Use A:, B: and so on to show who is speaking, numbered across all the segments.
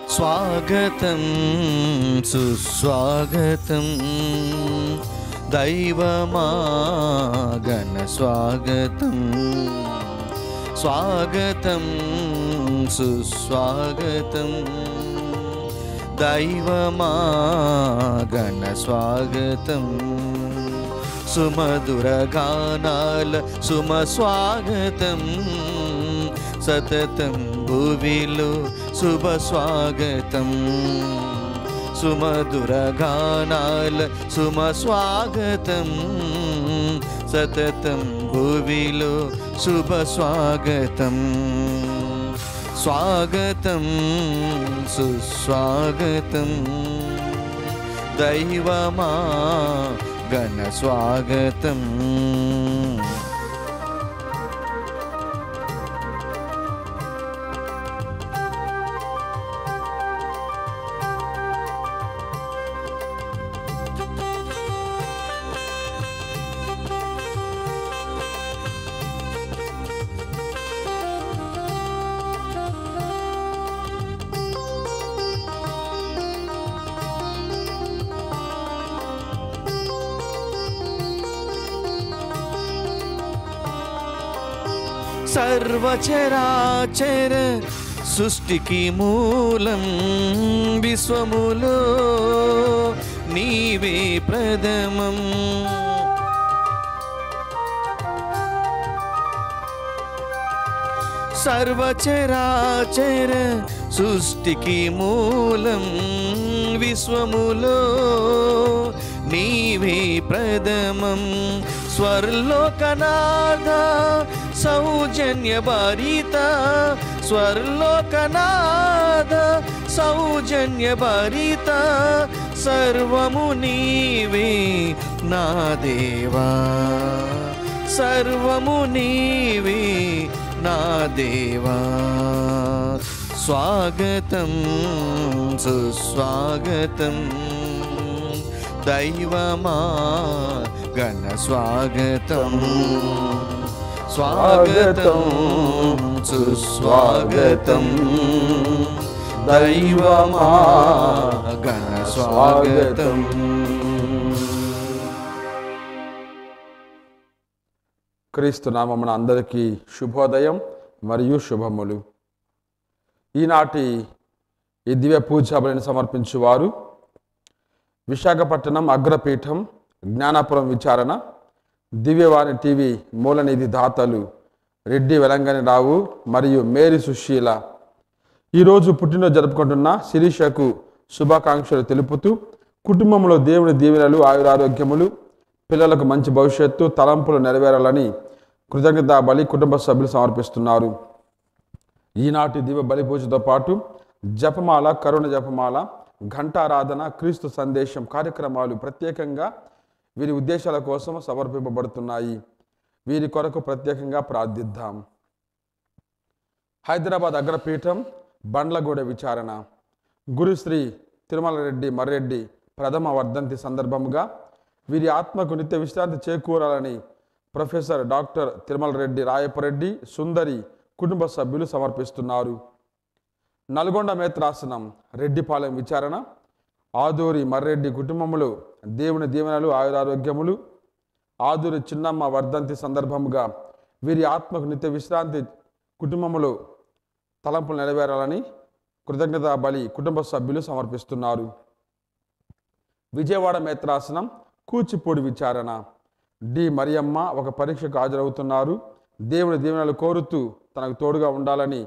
A: स्वागतं सुस्वागतं दैवमागन स्वागतं स्वागतं सुस्वागतं दैवमागन स्वागतं सुमधुरगानाल सुमस्वागतं सततं भुविलो शुभ स्वागतं सुमधुरगानाल सुमस्वागतं सततं भुविलो शुभ स्वागतं स्वागतं सुस्वागतं दैवमागन स्वागतं सर्वचराचर सृष्टिकी मूलं विश्वमुलो नीवे प्रथमम् सर्वचराचर सृष्टिकी मूलं विश्वमुलो नीवे प्रथमं स्वर्लोकनाथ सौजन्यभरिता स्वर्लोकनाथ सौजन्यभरिता सर्वमु नीवे ना देवा सर्वमु नीवे ना देवा स्वागतं सुस्वागतं दैवमागन स्वागतं स्वागतं सुस्वागतं दैवमागन स्वागतं
B: క్రీస్తు నామమున అందరికీ శుభోదయం మరియు శుభములు. ఈనాటి ఈ దివ్య పూజాబలిని సమర్పించువారు విశాఖపట్నం అగ్రపీఠం జ్ఞానాపురం విచారణ దివ్యవాణి టీవీ మూలనిధి దాతలు రెడ్డి వెలంగని రావు మరియు మేరీ సుశీల. ఈరోజు పుట్టినరోజు జరుపుకుంటున్న శిరీషకు శుభాకాంక్షలు తెలుపుతూ కుటుంబంలో దేవుని దీవెనలు ఆయురారోగ్యములు పిల్లలకు మంచి భవిష్యత్తు తలంపులు నెరవేరాలని కృతజ్ఞతా బలి కుటుంబ సభ్యులు సమర్పిస్తున్నారు. ఈనాటి దివ్య బలి పూజతో పాటు జపమాల కరుణ జపమాల ఘంటారాధన క్రీస్తు సందేశం కార్యక్రమాలు ప్రత్యేకంగా వీరి ఉద్దేశాల కోసం సమర్పింపబడుతున్నాయి. వీరి కొరకు ప్రత్యేకంగా ప్రార్థిద్దాం. హైదరాబాద్ అగ్రపీఠం బండ్లగూడ విచారణ గురుశ్రీ తిరుమల రెడ్డి మర్రెడ్డి ప్రథమ వర్ధంతి సందర్భముగా వీరి ఆత్మకు నిత్య విశ్రాంతి చేకూరాలని ప్రొఫెసర్ డాక్టర్ తిరుమల రెడ్డి రాయపరెడ్డి సుందరి కుటుంబ సభ్యులు సమర్పిస్తున్నారు. నల్గొండ మేత్రాసనం రెడ్డిపాలెం విచారణ ఆదూరి మర్రెడ్డి కుటుంబములు దేవుని దీవెనలు ఆయురారోగ్యములు ఆదూరి చిన్నమ్మ వర్ధంతి సందర్భముగా వీరి ఆత్మకు నిత్య విశ్రాంతి కుటుంబములు తలంపులు నెరవేరాలని కృతజ్ఞతా బలి కుటుంబ సభ్యులు సమర్పిస్తున్నారు. విజయవాడ మేత్రాసనం కూచిపూడి విచారణ డి మరియమ్మ ఒక పరీక్షకు హాజరవుతున్నారు. దేవుని దీవెనలు కోరుతూ తనకు తోడుగా ఉండాలని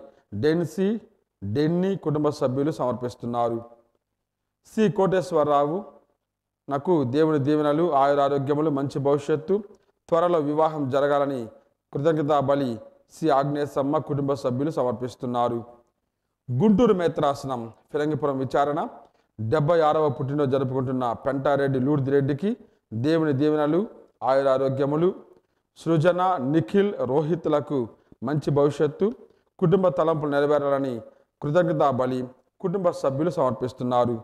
B: డెన్నీ కుటుంబ సభ్యులు సమర్పిస్తున్నారు. సి కోటేశ్వరరావు నాకు దేవుని దీవెనలు ఆయురారోగ్యములు మంచి భవిష్యత్తు త్వరలో వివాహం జరగాలని కృతజ్ఞతా బలి సి ఆగ్నేసమ్మ కుటుంబ సభ్యులు సమర్పిస్తున్నారు. గుంటూరు మేత్రాసనం ఫిరంగిపురం విచారణ 76వ పుట్టినరోజు జరుపుకుంటున్న పెంటారెడ్డి లూర్ది రెడ్డికి దేవుని దీవెనలు ఆయురారోగ్యములు సృజన నిఖిల్ రోహిత్లకు మంచి భవిష్యత్తు కుటుంబ తలంపులు నెరవేరాలని కృతజ్ఞతా బలి కుటుంబ సభ్యులు సమర్పిస్తున్నారు.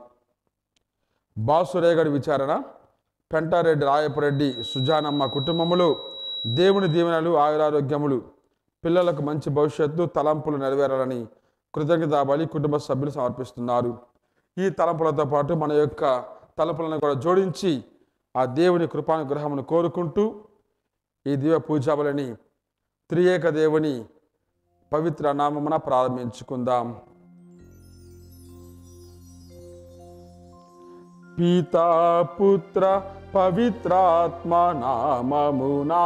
B: బాసురేగడి విచారణ పెంటారెడ్డి రాయపరెడ్డి సుజానమ్మ కుటుంబములో దేవుని దీవెనలు ఆయురారోగ్యములు పిల్లలకు మంచి భవిష్యత్తు తలంపులు నెరవేరాలని కృతజ్ఞతా బలి కుటుంబ సభ్యులు సమర్పిస్తున్నారు. ఈ తలంపులతో పాటు మన యొక్క తలంపులను కూడా జోడించి ఆ దేవుని కృపానుగ్రహమును కోరుకుంటూ ఈ దివ్య పూజా బలిని త్రియేక దేవుని పవిత్ర నామమున ప్రారంభించుకుందాం. పితా పుత్ర పవిత్రాత్మ నామమునా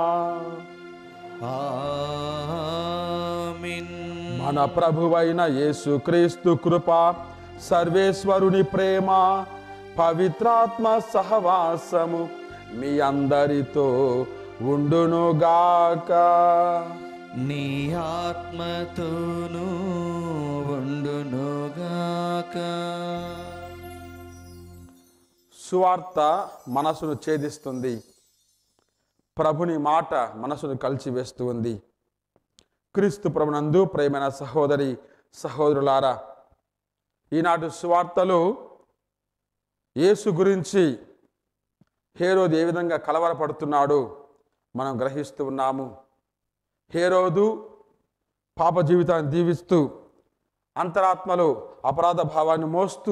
A: ఆమేన్.
B: మన ప్రభువైన యేసుక్రీస్తు కృప, సర్వేశ్వరుని ప్రేమ, పవిత్రాత్మ సహవాసము మీ అందరితో ఉండునుగాక.
A: నీ ఆత్మతోనూ ఉండునుగాక.
B: సువార్త మనసును ఛేదిస్తుంది. ప్రభుని మాట మనసును కలిచివేస్తూ ఉంది. క్రీస్తు ప్రభునందు ప్రియమైన సహోదరి సహోదరులారా, ఈనాటి సువార్తలో యేసు గురించి హేరోదు ఏ విధంగా కలవరపడుతున్నాడో మనం గ్రహిస్తూ ఉన్నాము. హేరోదు పాప జీవితాన్ని దీవిస్తూ అంతరాత్మలో అపరాధ భావాన్ని మోస్తూ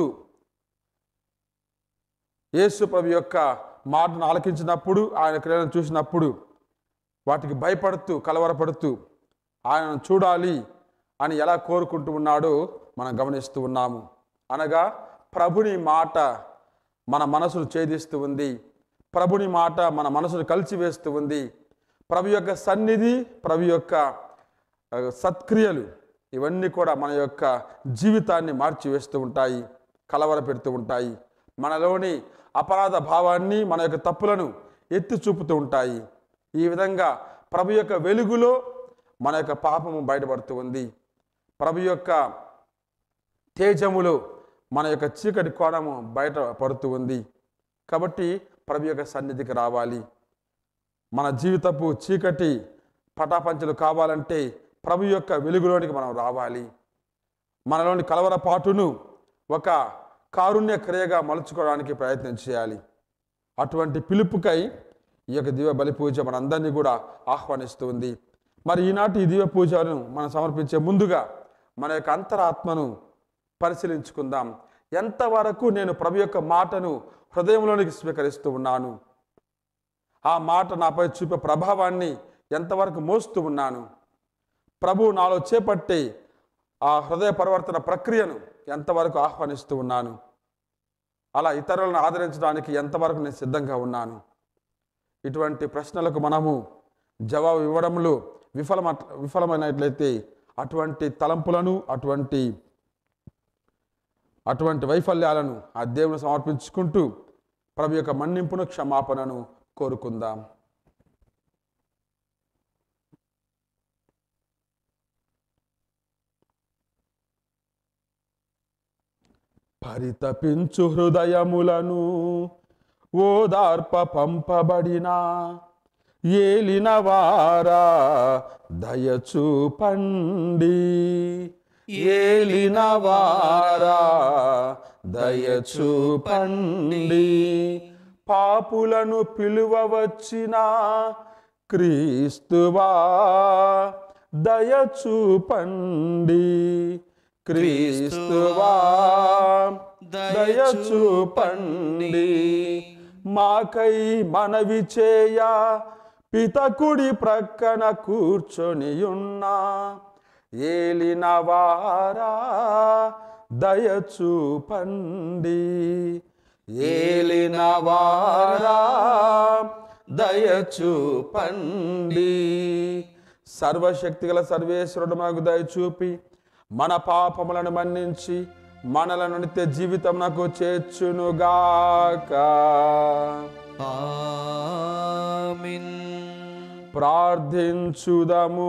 B: యేసు ప్రభు యొక్క మాటను ఆలకించినప్పుడు, ఆయన క్రియలను చూసినప్పుడు వాటికి భయపడుతూ కలవరపడుతూ ఆయనను చూడాలి అని ఎలా కోరుకుంటూ ఉన్నాడో మనం గమనిస్తూ ఉన్నాము. అనగా ప్రభుని మాట మన మనసును ఛేదిస్తూ ఉంది. ప్రభుని మాట మన మనసును కలిసివేస్తూ ఉంది. ప్రభు యొక్క సన్నిధి, ప్రభు యొక్క సత్క్రియలు ఇవన్నీ కూడా మన యొక్క జీవితాన్ని మార్చివేస్తూ ఉంటాయి, కలవర పెడుతూ ఉంటాయి. మనలోని అపరాధ భావాన్ని, మన యొక్క తప్పులను ఎత్తి చూపుతూ ఉంటాయి. ఈ విధంగా ప్రభు యొక్క వెలుగులో మన యొక్క పాపము బయటపడుతూ ఉంది. ప్రభు యొక్క తేజములో మన యొక్క చీకటి కోణము బయటపడుతూ ఉంది. కాబట్టి ప్రభు యొక్క సన్నిధికి రావాలి. మన జీవితపు చీకటి పటాపంచలు కావాలంటే ప్రభు యొక్క వెలుగులోనికి మనం రావాలి. మనలోని కలవరపాటును ఒక కారుణ్య క్రియగా మలుచుకోవడానికి ప్రయత్నం చేయాలి. అటువంటి పిలుపుకై ఈ యొక్క దివ్య బలి పూజ మనందరినీ కూడా ఆహ్వానిస్తుంది. మరి ఈనాటి ఈ దివ్య పూజను మనం సమర్పించే ముందుగా మన యొక్క అంతరాత్మను పరిశీలించుకుందాం. ఎంతవరకు నేను ప్రభు యొక్క మాటను హృదయంలోనికి స్వీకరిస్తూ ఉన్నాను, ఆ మాట నాపై చూపే ప్రభావాన్ని ఎంతవరకు మోస్తూ ఉన్నాను, ప్రభు నాలో చేపట్టి ఆ హృదయ పరివర్తన ప్రక్రియను ఎంతవరకు ఆహ్వానిస్తూ ఉన్నాను, అలా ఇతరులను ఆదరించడానికి ఎంతవరకు నేను సిద్ధంగా ఉన్నాను. ఇటువంటి ప్రశ్నలకు మనము జవాబు ఇవ్వడంలో విఫలమైనట్లయితే అటువంటి తలంపులను, అటువంటి వైఫల్యాలను ఆ దేవుని సమర్పించుకుంటూ ప్రభు యొక్క మన్నింపును, క్షమాపణను కోరుకుందాం. పరితపించు హృదయములను ఓదార్ప పంపబడిన ఏలిన వారా దయచూపండి. ఏలిన వారా దయచూపండి. పాపులను పిలువవచ్చిన క్రీస్తువా దయచూపండి. క్రీస్తువా దయచూపండి. మాకై మనవి చేయ పితకుడి ప్రక్కన కూర్చొని ఉన్నా ఏలిన వారా దయచూపండి. ఏలిన వారా దయచూపండి. సర్వశక్తిగల సర్వేశ్వరుడు మనకు దయచూపి మన పాపములను మన్నించి మనలను నిత్య జీవితమునకు చేర్చునుగాక.
A: ఆమేన్.
B: ప్రార్థించుదము.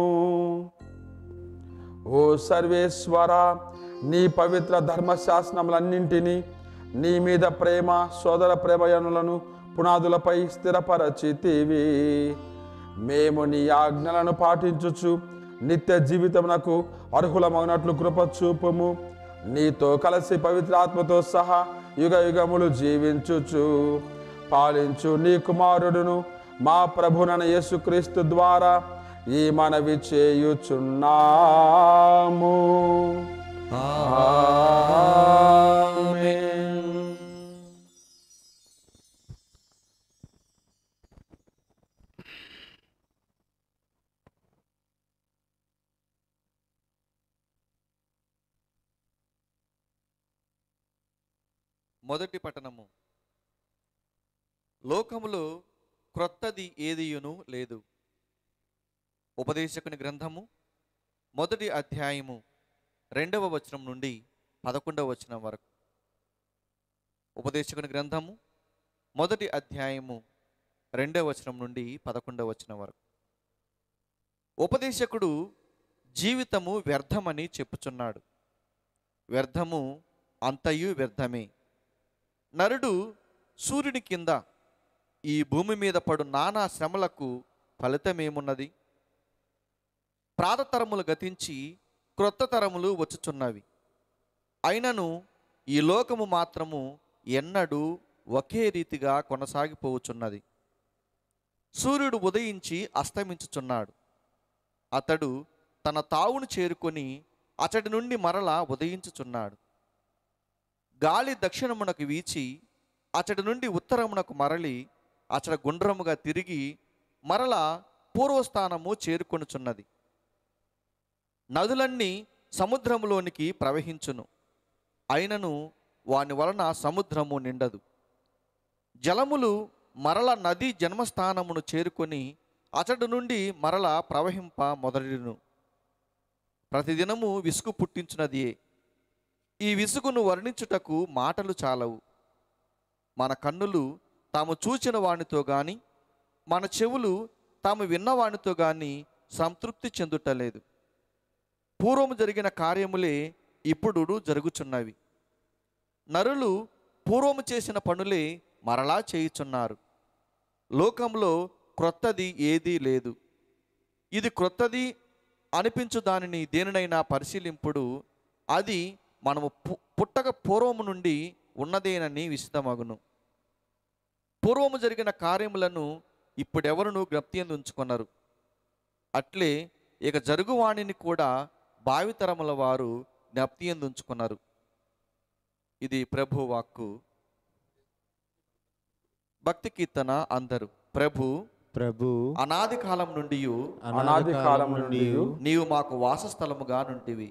B: ఓ సర్వేశ్వర, నీ పవిత్ర ధర్మశాస్త్రములన్నింటినీ, నీ మీద ప్రేమ, సోదర ప్రేమయనులను పునాదులపై స్థిరపరచితివి. మేము నీ ఆజ్ఞలను పాటించుచు నిత్య జీవితమునకు అర్హులమగినట్లు కృప చూపుము. నీతో కలిసి పవిత్రాత్మతో సహా యుగ యుగములు జీవించుచు పాలించు నీ కుమారుడును మా ప్రభునైన యేసుక్రీస్తు ద్వారా ఈ మనవి చేయుచున్నాము.
A: ఆమేన్. మొదటి పట్టణము. లోకములో క్రొత్తది ఏదియును లేదు. ఉపదేశకుని గ్రంథము మొదటి అధ్యాయము 2వ వచనం నుండి 11వ వచనం వరకు. ఉపదేశకుని గ్రంథము మొదటి అధ్యాయము 2వ వచనం నుండి 11వ వచనం వరకు. ఉపదేశకుడు జీవితము వ్యర్థమని చెప్పుచున్నాడు. వ్యర్థము అంతయు వ్యర్థమే. నరుడు సూర్యుని కింద ఈ భూమి మీద పడు నానా శ్రమలకు ఫలితమేమున్నది? ప్రాతతరములు గతించి క్రొత్త తరములు వచ్చుచున్నవి. అయినను ఈ లోకము మాత్రము ఎన్నడూ ఒకే రీతిగా కొనసాగిపోవచున్నది. సూర్యుడు ఉదయించి అస్తమించుచున్నాడు. అతడు తన తావును చేరుకొని అతడి నుండి మరలా ఉదయించుచున్నాడు. గాలి దక్షిణమునకు వీచి అతడి నుండి ఉత్తరమునకు మరలి అతడ గుండ్రముగా తిరిగి మరలా పూర్వస్థానము చేరుకొనుచున్నది. నదులన్నీ సముద్రములోనికి ప్రవహించును, అయినను వాని వలన సముద్రము నిండదు. జలములు మరల నది జన్మస్థానమును చేరుకొని అతడి నుండి మరల ప్రవహింప మొదలును. ప్రతిదినము విసుగు పుట్టించున్నదియే. ఈ విసుగును వర్ణించుటకు మాటలు చాలవు. మన కన్నులు తాము చూచిన వానితో గాని, మన చెవులు తాము విన్నవానితో గాని సంతృప్తి చెందుటలేదు. పూర్వము జరిగిన కార్యములే ఇప్పుడు జరుగుచున్నవి. నరులు పూర్వము చేసిన పనులే మరలా చేయుచున్నారు. లోకంలో క్రొత్తది ఏదీ లేదు. ఇది క్రొత్తది అనిపించు దానిని దేనినైనా పరిశీలింపుడు అది మనము పుట్టక పూర్వము నుండి ఉన్నదేనని విశదమగును. పూర్వము జరిగిన కార్యములను ఇప్పుడెవరును జ్ఞప్తియందు ఉంచుకొనరు. అట్లే ఇక జరుగువాణిని కూడా భావితరముల వారు జ్ఞప్తియందు ఉంచుకొనరు. ఇది ప్రభు వాక్కు. భక్తి కీర్తన అందరు. ప్రభు అనాది కాలం నుండి నీవు మాకు వాసస్థలముగా నుంటివి.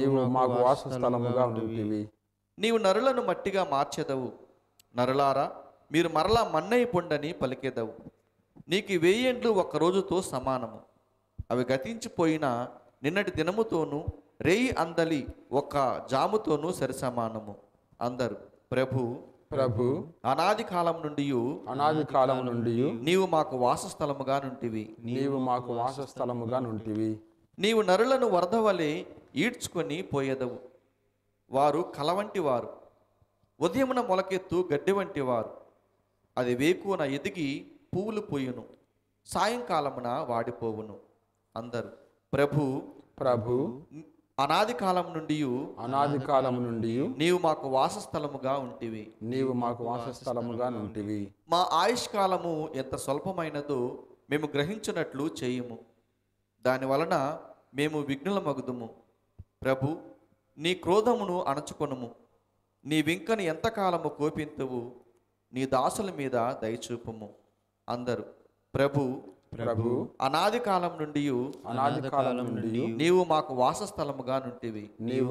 A: నీవు నరులను మట్టిగా మార్చెదవు. నరులారా, మీరు మరలా మన్నై పొండని పలికెదవు. నీకు 1000 ఏండ్లు ఒక్క రోజుతో సమానము. అవి గతించిపోయిన నిన్నటి దినముతోనూ రేయి అందలి ఒక్క జాముతోనూ సరిసమానము. అందరు. ప్రభు అనాది కాలం నుండి నీవు మాకు వాసస్థలముగా నుంటివి. నీవు నరులను వరద వలె ఈడ్చుకొని పోయేదవు. వారు కలవంటి వారు, ఉదయమున మొలకెత్తు గడ్డి వంటి వారు. అది వేకున ఎదిగి పువ్వులు పోయును, సాయంకాలమున వాడిపోవును. అందరు. ప్రభు అనాది కాలం నుండి నీవు మాకు వాసస్థలముగా ఉంటివి. మా ఆయుష్కాలము ఎంత స్వల్పమైనదో మేము గ్రహించినట్లు చేయుము. దాని వలన మేము విఘ్నులమగుదుము. ప్రభు, నీ క్రోధమును అణచుకొనుము. నీ వింకని ఎంతకాలము కోపింతువు. నీ దాసుల మీద దయచూపుము. అందరు. ప్రభు అనాది కాలం నుండి నీవు మాకు వాసస్థలముగా నుంటివి.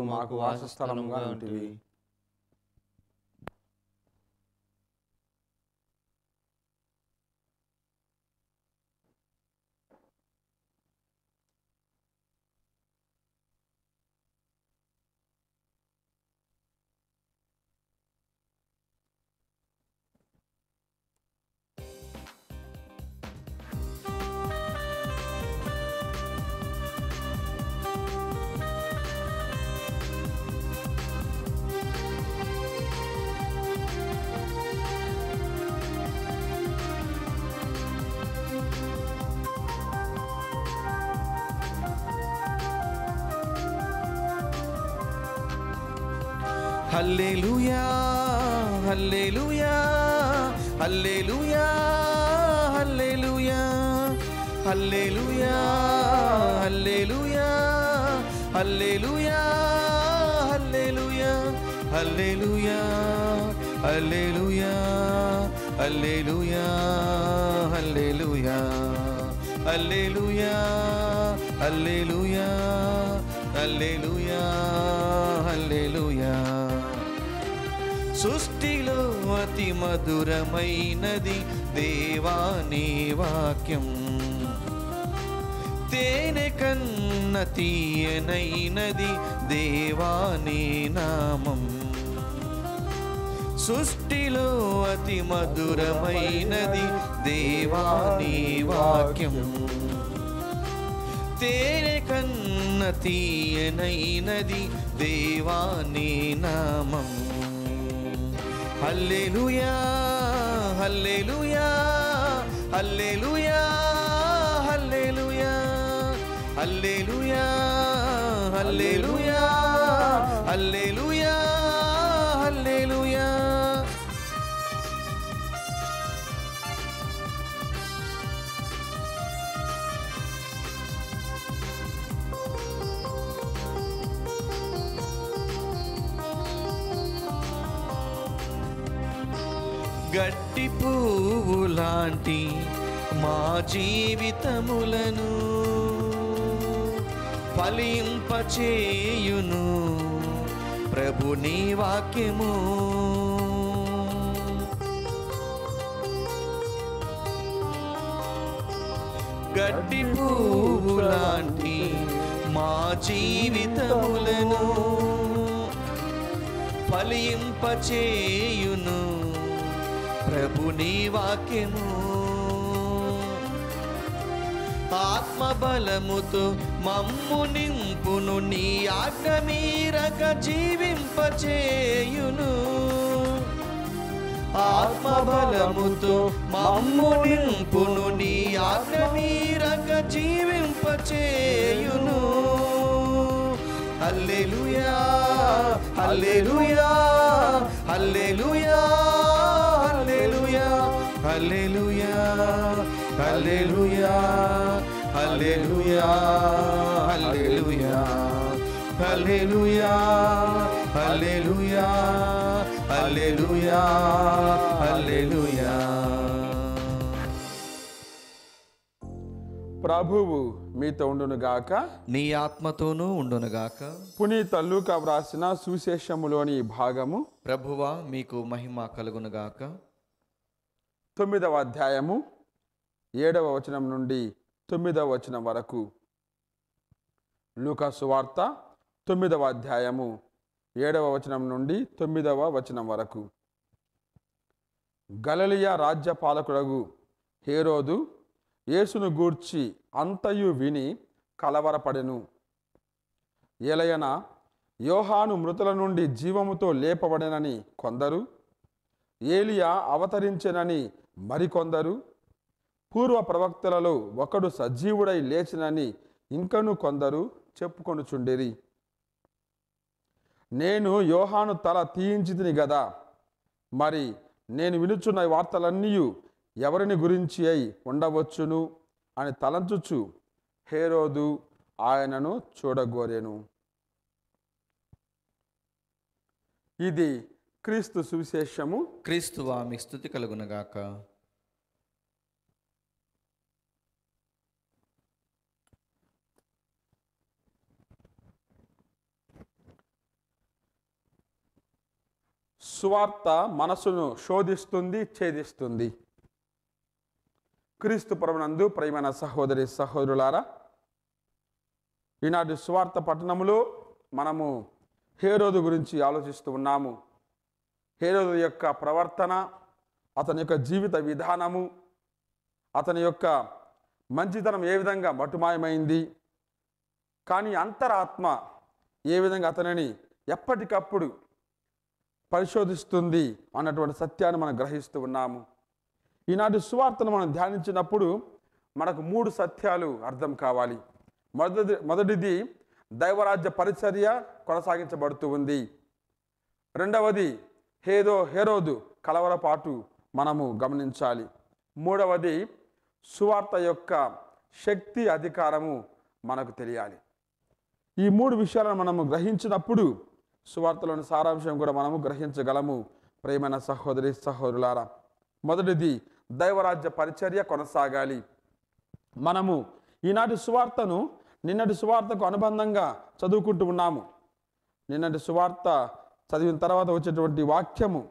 A: హల్లెలూయా, హల్లెలూయా, హల్లెలూయా, హల్లెలూయా, హల్లెలూయా, హల్లెలూయా హల్లెలూయా హల్లెలూయా హల్లెలూయా హల్లెలూయా హల్లెలూయా హల్లెలూయా హల్లెలూయా హల్లెలూయా హల్లెలూయా. సృష్టిలో అతి మధురమైనది దేవాని వాక్యం, తేనె కన్న తీయనైనది దేవాని నామం. సృష్టిలో అతి మధురమైనది దేవాని వాక్యం, తేనె కన్న తీయనైనది దేవాని నామం. హల్లెలూయా హల్లెలూయా హల్లెలూయా హల్లెలూయా హల్లెలూయా హల్లెలూయా హల్లెలూయా హల్లెలూయా. గట్టి పువ్వు లాంటి మా జీవితములను ఫలింపచేయును ప్రభు నీ వాక్యము. గట్టి పువ్వు లాంటి మా జీవితములను ఫలింపచేయును ప్రభు నీ వాక్యము. ఆత్మబలముతో మమ్ము నింపును నీ ఆజ్ఞ మీరక జీవింపచేయును. ఆత్మబలముతో మమ్ము నింపును నీ ఆజ్ఞ మీరక జీవింపచేయును. హల్లెలూయా హల్లెలూయా హల్లెలూయా హల్లెలూయా హల్లెలూయా హల్లెలూయా హల్లెలూయా హల్లెలూయా హల్లెలూయా హల్లెలూయా హల్లెలూయా హల్లెలూయా.
B: ప్రభువు మీతో ఉండునుగాక,
A: నీ ఆత్మతోనూ ఉండునుగాక.
B: పునీత లూకా వ్రాసిన సువిశేషములోని భాగము
A: ప్రభువా మీకు మహిమ కలుగునుగాక.
B: 9వ అధ్యాయము 7వ వచనం నుండి 9వ వచనం వరకు. లూకా సువార్త 9వ అధ్యాయము 7వ వచనం నుండి 9వ వచనం వరకు. గలిలయ రాజ్య పాలకుడగు హేరోదు యేసును గూర్చి అంతయు విని కలవరపడెను. ఏలయన యోహాను మృతుల నుండి జీవముతో లేపబడెనని కొందరు, ఏలియా అవతరించెనని మరికొందరు, పూర్వ ప్రవక్తలలో ఒకడు సజీవుడై లేచినని ఇంకను కొందరు చెప్పుకొనుచుండిరి. నేను యోహాను తల తీయించితిని గదా, మరి నేను వినుచున్న వార్తలన్నీ ఎవరిని గురించి అయి ఉండవచ్చును అని తలంచుచు హేరోదు ఆయనను చూడగోరెను. ఇది క్రీస్తు సువిశేషము.
A: క్రీస్తువా మీకు స్తుతి కలుగునుగాక.
B: సువార్త మనసును శోధిస్తుంది, ఛేదిస్తుంది. క్రీస్తు ప్రభునందు ప్రియమైన సహోదరి సహోదరులారా, ఈనాటి సువార్త పట్టణములో మనము హేరోదు గురించి ఆలోచిస్తూ ఉన్నాము. హేరోదు యొక్క ప్రవర్తన, అతని యొక్క జీవిత విధానము, అతని యొక్క మంచితనం ఏ విధంగా మటుమాయమైంది, కానీ అంతరాత్మ ఏ విధంగా అతనిని ఎప్పటికప్పుడు పరిశోధిస్తుంది అన్నటువంటి సత్యాన్ని మనం గ్రహిస్తూ ఉన్నాము. ఈనాటి సువార్తను మనం ధ్యానించినప్పుడు మనకు 3 సత్యాలు అర్థం కావాలి. మొదటిది దైవరాజ్య పరిచర్య కొనసాగించబడుతూ ఉంది. రెండవది హేరోదు కలవరపాటు మనము గమనించాలి. మూడవది సువార్త యొక్క శక్తి, అధికారము మనకు తెలియాలి. ఈ మూడు విషయాలను మనము గ్రహించినప్పుడు సువార్తలోని సారాంశం కూడా మనము గ్రహించగలము. ప్రియమైన సహోదరి సహోదరులారా, మొదటిది దైవరాజ్య పరిచర్య కొనసాగాలి. మనము ఈనాటి సువార్తను నిన్నటి సువార్తకు అనుబంధంగా చదువుకుంటూ ఉన్నాము. నిన్నటి సువార్త చదివిన తర్వాత వచ్చేటువంటి వాక్యము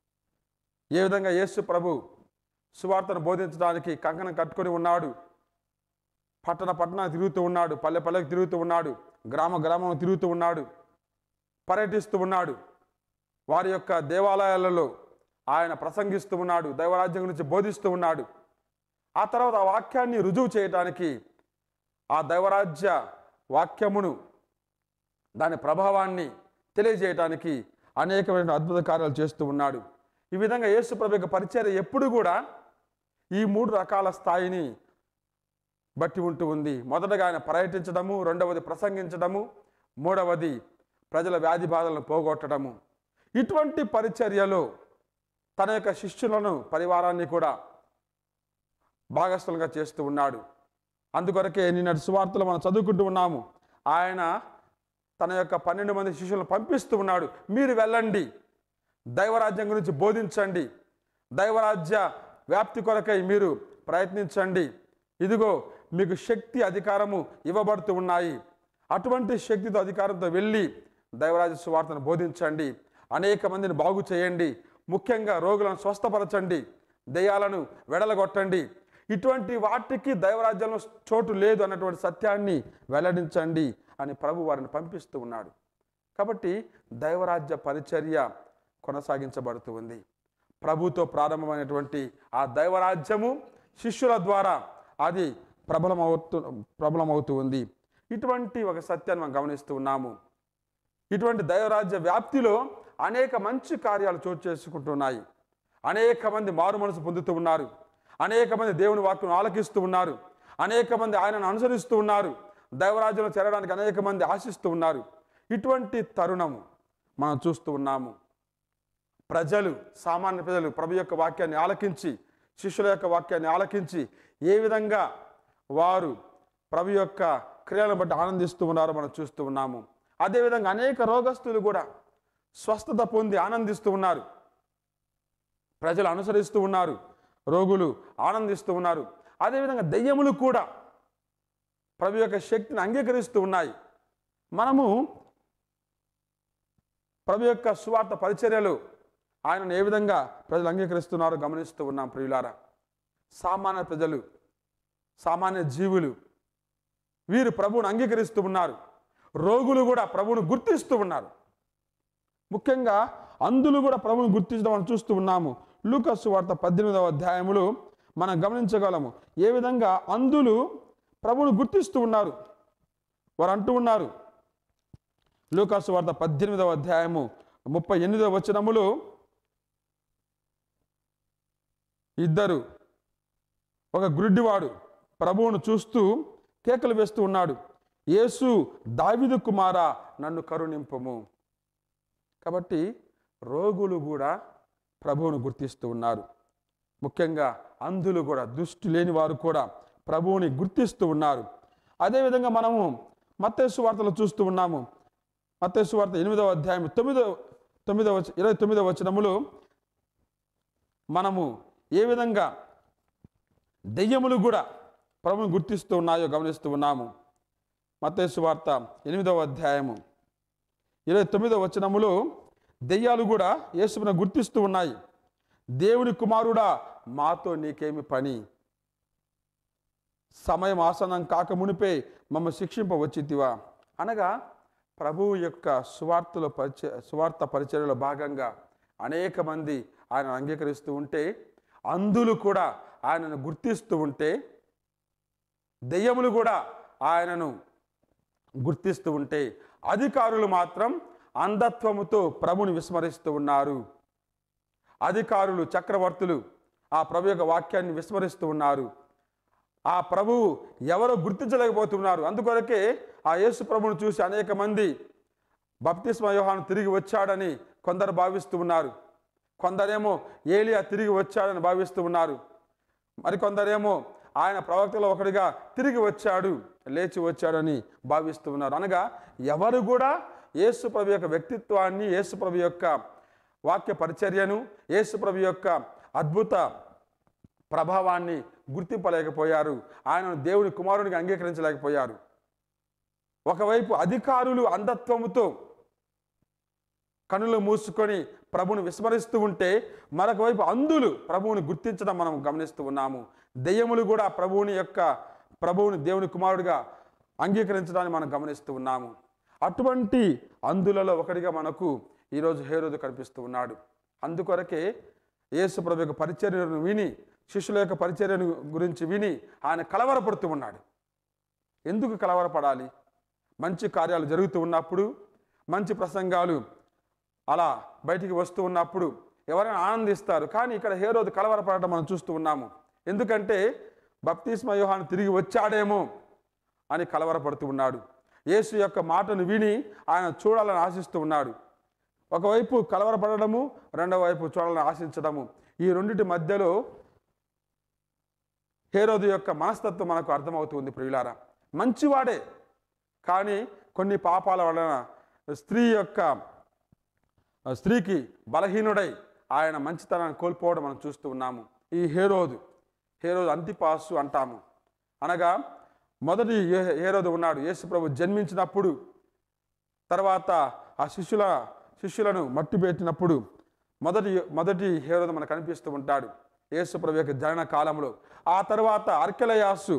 B: ఏ విధంగా యేసు ప్రభు సువార్తను బోధించడానికి కంకణం కట్టుకొని ఉన్నాడు, పట్టణానికి తిరుగుతూ ఉన్నాడు, పల్లెకి తిరుగుతూ ఉన్నాడు, గ్రామం తిరుగుతూ ఉన్నాడు, పర్యటిస్తూ ఉన్నాడు, వారి యొక్క దేవాలయాలలో ఆయన ప్రసంగిస్తూ ఉన్నాడు, దైవరాజ్యం గురించి బోధిస్తూ ఉన్నాడు. ఆ తర్వాత ఆ వాక్యాన్ని రుజువు చేయడానికి, ఆ దైవరాజ్య వాక్యమును దాని ప్రభావాన్ని తెలియజేయటానికి అనేకమైన అద్భుత కార్యాలు చేస్తూ ఉన్నాడు. ఈ విధంగా యేసు ప్రభు యొక్క పరిచర్య ఎప్పుడు కూడా ఈ మూడు రకాల స్థాయిని బట్టి ఉంటూ ఉంది. మొదటగా ఆయన పర్యటించడము, రెండవది ప్రసంగించడము, మూడవది ప్రజల వ్యాధి బాధలను పోగొట్టడము. ఇటువంటి పరిచర్యలో తన యొక్క శిష్యులను, పరివారాన్ని కూడా భాగస్థులుగా చేస్తూ ఉన్నాడు. అందుకొరకే నిన్నటి సువార్తలో మనం చదువుకుంటూ ఉన్నాము. ఆయన తన యొక్క 12 మంది శిష్యులను పంపిస్తూ ఉన్నాడు. మీరు వెళ్ళండి, దైవరాజ్యం గురించి బోధించండి, దైవరాజ్య వ్యాప్తి కొరకై మీరు ప్రయత్నించండి. ఇదిగో మీకు శక్తి, అధికారము ఇవ్వబడుతూ ఉన్నాయి. అటువంటి శక్తితో, అధికారంతో వెళ్ళి దైవరాజ్య సువార్తను బోధించండి, అనేక మందిని బాగు చేయండి, ముఖ్యంగా రోగులను స్వస్థపరచండి, దెయ్యాలను వెడలగొట్టండి. ఇటువంటి వాటికి దైవరాజ్యంలో చోటు లేదు అన్నటువంటి సత్యాన్ని వెల్లడించండి అని ప్రభు వారిని పంపిస్తూ ఉన్నాడు. కాబట్టి దైవరాజ్య పరిచర్య కొనసాగించబడుతూ ఉంది. ప్రభుతో ప్రారంభమైనటువంటి ఆ దైవరాజ్యము శిష్యుల ద్వారా అది ప్రబలమవుతూ ఉంది. ఇటువంటి ఒక సత్యాన్ని మనం గమనిస్తూ ఉన్నాము. ఇటువంటి దైవరాజ్య వ్యాప్తిలో అనేక మంచి కార్యాలు చోటు చేసుకుంటున్నాయి. అనేక మంది మారు మనసు పొందుతూ ఉన్నారు, అనేక మంది దేవుని వాక్యం ఆలకిస్తూ ఉన్నారు, అనేక మంది ఆయనను అనుసరిస్తూ ఉన్నారు, దైవరాజ్యంలో చేరడానికి అనేక మంది ఆశిస్తూ ఉన్నారు. ఇటువంటి తరుణము మనం చూస్తూ ఉన్నాము. సామాన్య ప్రజలు ప్రభు యొక్క వాక్యాన్ని ఆలకించి, శిష్యుల యొక్క వాక్యాన్ని ఆలకించి ఏ విధంగా వారు ప్రభు యొక్క క్రియలను బట్టి ఆనందిస్తూ ఉన్నారో మనం చూస్తూ ఉన్నాము. అదేవిధంగా అనేక రోగస్తులు కూడా స్వస్థత పొంది ఆనందిస్తూ ఉన్నారు. ప్రజలు అనుసరిస్తూ ఉన్నారు, రోగులు ఆనందిస్తూ ఉన్నారు. అదేవిధంగా దెయ్యములు కూడా ప్రభు యొక్క శక్తిని అంగీకరిస్తూ ఉన్నాయి. మనము ప్రభు యొక్క సువార్త పరిచర్యలు ఆయనను ఏ విధంగా ప్రజలు అంగీకరిస్తున్నారో గమనిస్తూ ఉన్నాం. ప్రియులారా, సామాన్య ప్రజలు, సామాన్య జీవులు వీరు ప్రభువును అంగీకరిస్తూ ఉన్నారు. రోగులు కూడా ప్రభువును గుర్తిస్తూ ఉన్నారు. ముఖ్యంగా అంధులు కూడా ప్రభువును గుర్తించడం మనం చూస్తూ ఉన్నాము. లూకా సువార్త 18వ అధ్యాయములో మనం గమనించగలము ఏ విధంగా అంధులు ప్రభువును గుర్తిస్తూ ఉన్నారు. వారు అంటూ ఉన్నారు, లూకా సువార్త 18వ అధ్యాయము 38వ వచనములో, ఒక గుడ్డివాడు ప్రభువును చూస్తూ కేకలు వేస్తూ ఉన్నాడు, యేసు దావీదు కుమారా నన్ను కరుణింపుము. కాబట్టి రోగులు కూడా ప్రభువును గుర్తిస్తూ ఉన్నారు. ముఖ్యంగా అంధులు కూడా, దృష్టి లేని వారు కూడా ప్రభువుని గుర్తిస్తూ ఉన్నారు. అదేవిధంగా మనము మత్తయి సువార్తలో చూస్తూ ఉన్నాము. మత్తయి సువార్త 8వ అధ్యాయం 29వ వచనములో మనము ఏ విధంగా దెయ్యములు కూడా ప్రభువుని గుర్తిస్తూ ఉన్నాయో గమనిస్తూ ఉన్నాము. మత్తయి సువార్త 8వ అధ్యాయము 29వ వచనములో దెయ్యాలు కూడా యేసును గుర్తిస్తూ ఉన్నాయి. దేవుని కుమారుడా మాతో నీకేమి పని, సమయం ఆసనం కాక మునిపే మమ్మ శిక్షింపవచ్చితివా. అనగా ప్రభువు యొక్క సువార్త పరిచర్యలో భాగంగా అనేక మంది ఆయనను అంగీకరిస్తూ ఉంటే, అంధులు కూడా ఆయనను గుర్తిస్తూ ఉంటే, దెయ్యములు కూడా ఆయనను గుర్తిస్తూ ఉంటే, అధికారులు మాత్రం అంధత్వముతో ప్రభుని విస్మరిస్తూ ఉన్నారు. అధికారులు, చక్రవర్తులు ఆ ప్రభు యొక్క వాక్యాన్ని విస్మరిస్తూ ఉన్నారు. ఆ ప్రభువు ఎవరో గుర్తించలేకపోతున్నారు. అందుకొరకే ఆ యేసు ప్రభువును చూసి అనేక మంది బప్తిస్మ యోహాను తిరిగి వచ్చాడని కొందరు భావిస్తూ ఉన్నారు. కొందరేమో ఏలియా తిరిగి వచ్చాడని భావిస్తూ ఉన్నారు. మరికొందరేమో ఆయన ప్రవక్తలో ఒకడిగా తిరిగి వచ్చాడు, లేచి వచ్చాడని భావిస్తూ ఉన్నారు. అనగా ఎవరు కూడా యేసు ప్రభు యొక్క వ్యక్తిత్వాన్ని, యేసు ప్రభు యొక్క వాక్య పరిచర్యను, యేసు ప్రభు యొక్క అద్భుత ప్రభావాన్ని గుర్తింపలేకపోయారు. ఆయనను దేవుని కుమారునిగా అంగీకరించలేకపోయారు. ఒకవైపు అధికారులు అంధత్వముతో కనులు మూసుకొని ప్రభువుని విస్మరిస్తూ ఉంటే, మరొక వైపు అంధులు ప్రభువుని గుర్తించడం మనం గమనిస్తూ ఉన్నాము. దెయ్యములు కూడా ప్రభువుని దేవుని కుమారుడిగా అంగీకరించడాన్ని మనం గమనిస్తూ ఉన్నాము. అటువంటి అంధులలో ఒకటిగా మనకు ఈరోజు హేరోదు కనిపిస్తూ ఉన్నాడు. అందుకొరకే యేసు ప్రభు యొక్క పరిచర్యను విని, శిష్యుల యొక్క పరిచర్యను గురించి విని ఆయన కలవరపడుతూ ఉన్నాడు. ఎందుకు కలవరపడాలి? మంచి కార్యాలు జరుగుతూ ఉన్నప్పుడు, మంచి ప్రసంగాలు అలా బయటికి వస్తూ ఉన్నప్పుడు ఎవరైనా ఆనందిస్తారు. కానీ ఇక్కడ హేరోదు కలవరపడటం మనం చూస్తూ ఉన్నాము. ఎందుకంటే బప్తిస్మా యోహాను తిరిగి వచ్చాడేమో అని కలవరపడుతూ ఉన్నాడు. యేసు యొక్క మాటను విని ఆయన చూడాలని ఆశిస్తూ ఉన్నాడు. ఒకవైపు కలవరపడము, రెండవ వైపు చూడాలని ఆశించడము, ఈ రెండింటి మధ్యలో హేరోదు యొక్క మనస్తత్వం మనకు అర్థమవుతుంది. ప్రియులారా, మంచివాడే, కానీ కొన్ని పాపాల వలన స్త్రీకి బలహీనుడై ఆయన మంచితనాన్ని కోల్పోవడం మనం చూస్తూ ఉన్నాము. ఈ హేరోదు అంతిపాసు అంటాము. అనగా మొదటి హేరోదు ఉన్నాడు. యేసు ప్రభు జన్మించినప్పుడు, తర్వాత ఆ శిష్యులను మట్టి పెట్టినప్పుడు మొదటి హేరోదు మనకు కనిపిస్తూ ఉంటాడు యేసు ప్రభు యొక్క జనన కాలంలో. ఆ తర్వాత అర్కెలయాసు